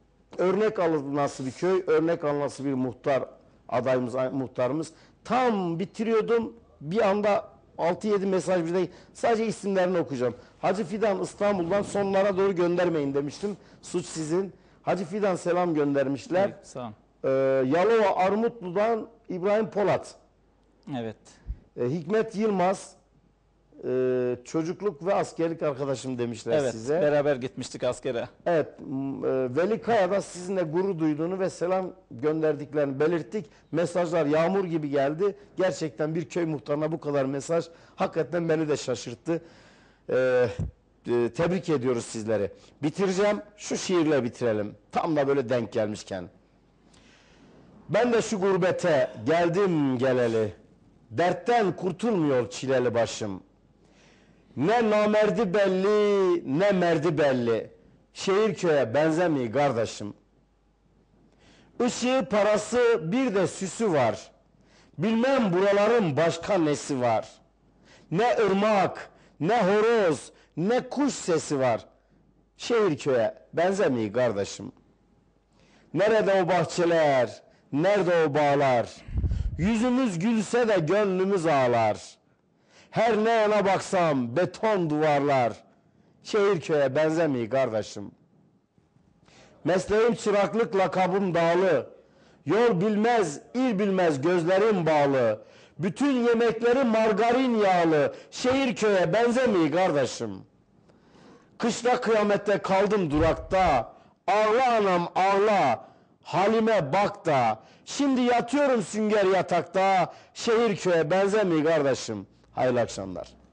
örnek alınması bir köy, örnek alınması bir muhtar adayımız, muhtarımız. Tam bitiriyordum. Bir anda 6-7 mesaj birden, sadece isimlerini okuyacağım. Hacı Fidan İstanbul'dan, sonlara doğru göndermeyin demiştim. Suç sizin. Hacı Fidan selam göndermişler. Evet, sağ olun. Yalova Armutlu'dan İbrahim Polat. Evet. Hikmet Yılmaz, çocukluk ve askerlik arkadaşım demişler Evet, size. beraber gitmiştik askere. Evet, Veli Kaya da sizinle gurur duyduğunu ve selam gönderdiklerini belirttik. Mesajlar yağmur gibi geldi. Gerçekten bir köy muhtarına bu kadar mesaj hakikaten beni de şaşırttı. Tebrik ediyoruz sizleri. Bitireceğim, şu şiirle bitirelim. Tam da böyle denk gelmişken. Ben de şu gurbete geldim geleli, dertten kurtulmuyor çileli başım. Ne namerdi belli, ne merdi belli, şehir köye benzemiyor kardeşim. Işığı, parası, bir de süsü var. Bilmem buraların başka nesi var. Ne ırmak, ne horoz, ne kuş sesi var. Şehir köye benzemiyor kardeşim. Nerede o bahçeler, nerede o bağlar? Yüzümüz gülse de gönlümüz ağlar. Her ne yana baksam beton duvarlar. Şehir köye benzemiyor kardeşim. Mesleğim çıraklık, lakabım dağlı. Yol bilmez, il bilmez, gözlerim bağlı. Bütün yemekleri margarin yağlı. Şehir köye benzemiyor kardeşim. Kışla kıyamette kaldım durakta. Ağla anam ağla, halime bak da. Şimdi yatıyorum sünger yatakta. Şehir köye benzemiyor kardeşim. Hayırlı akşamlar.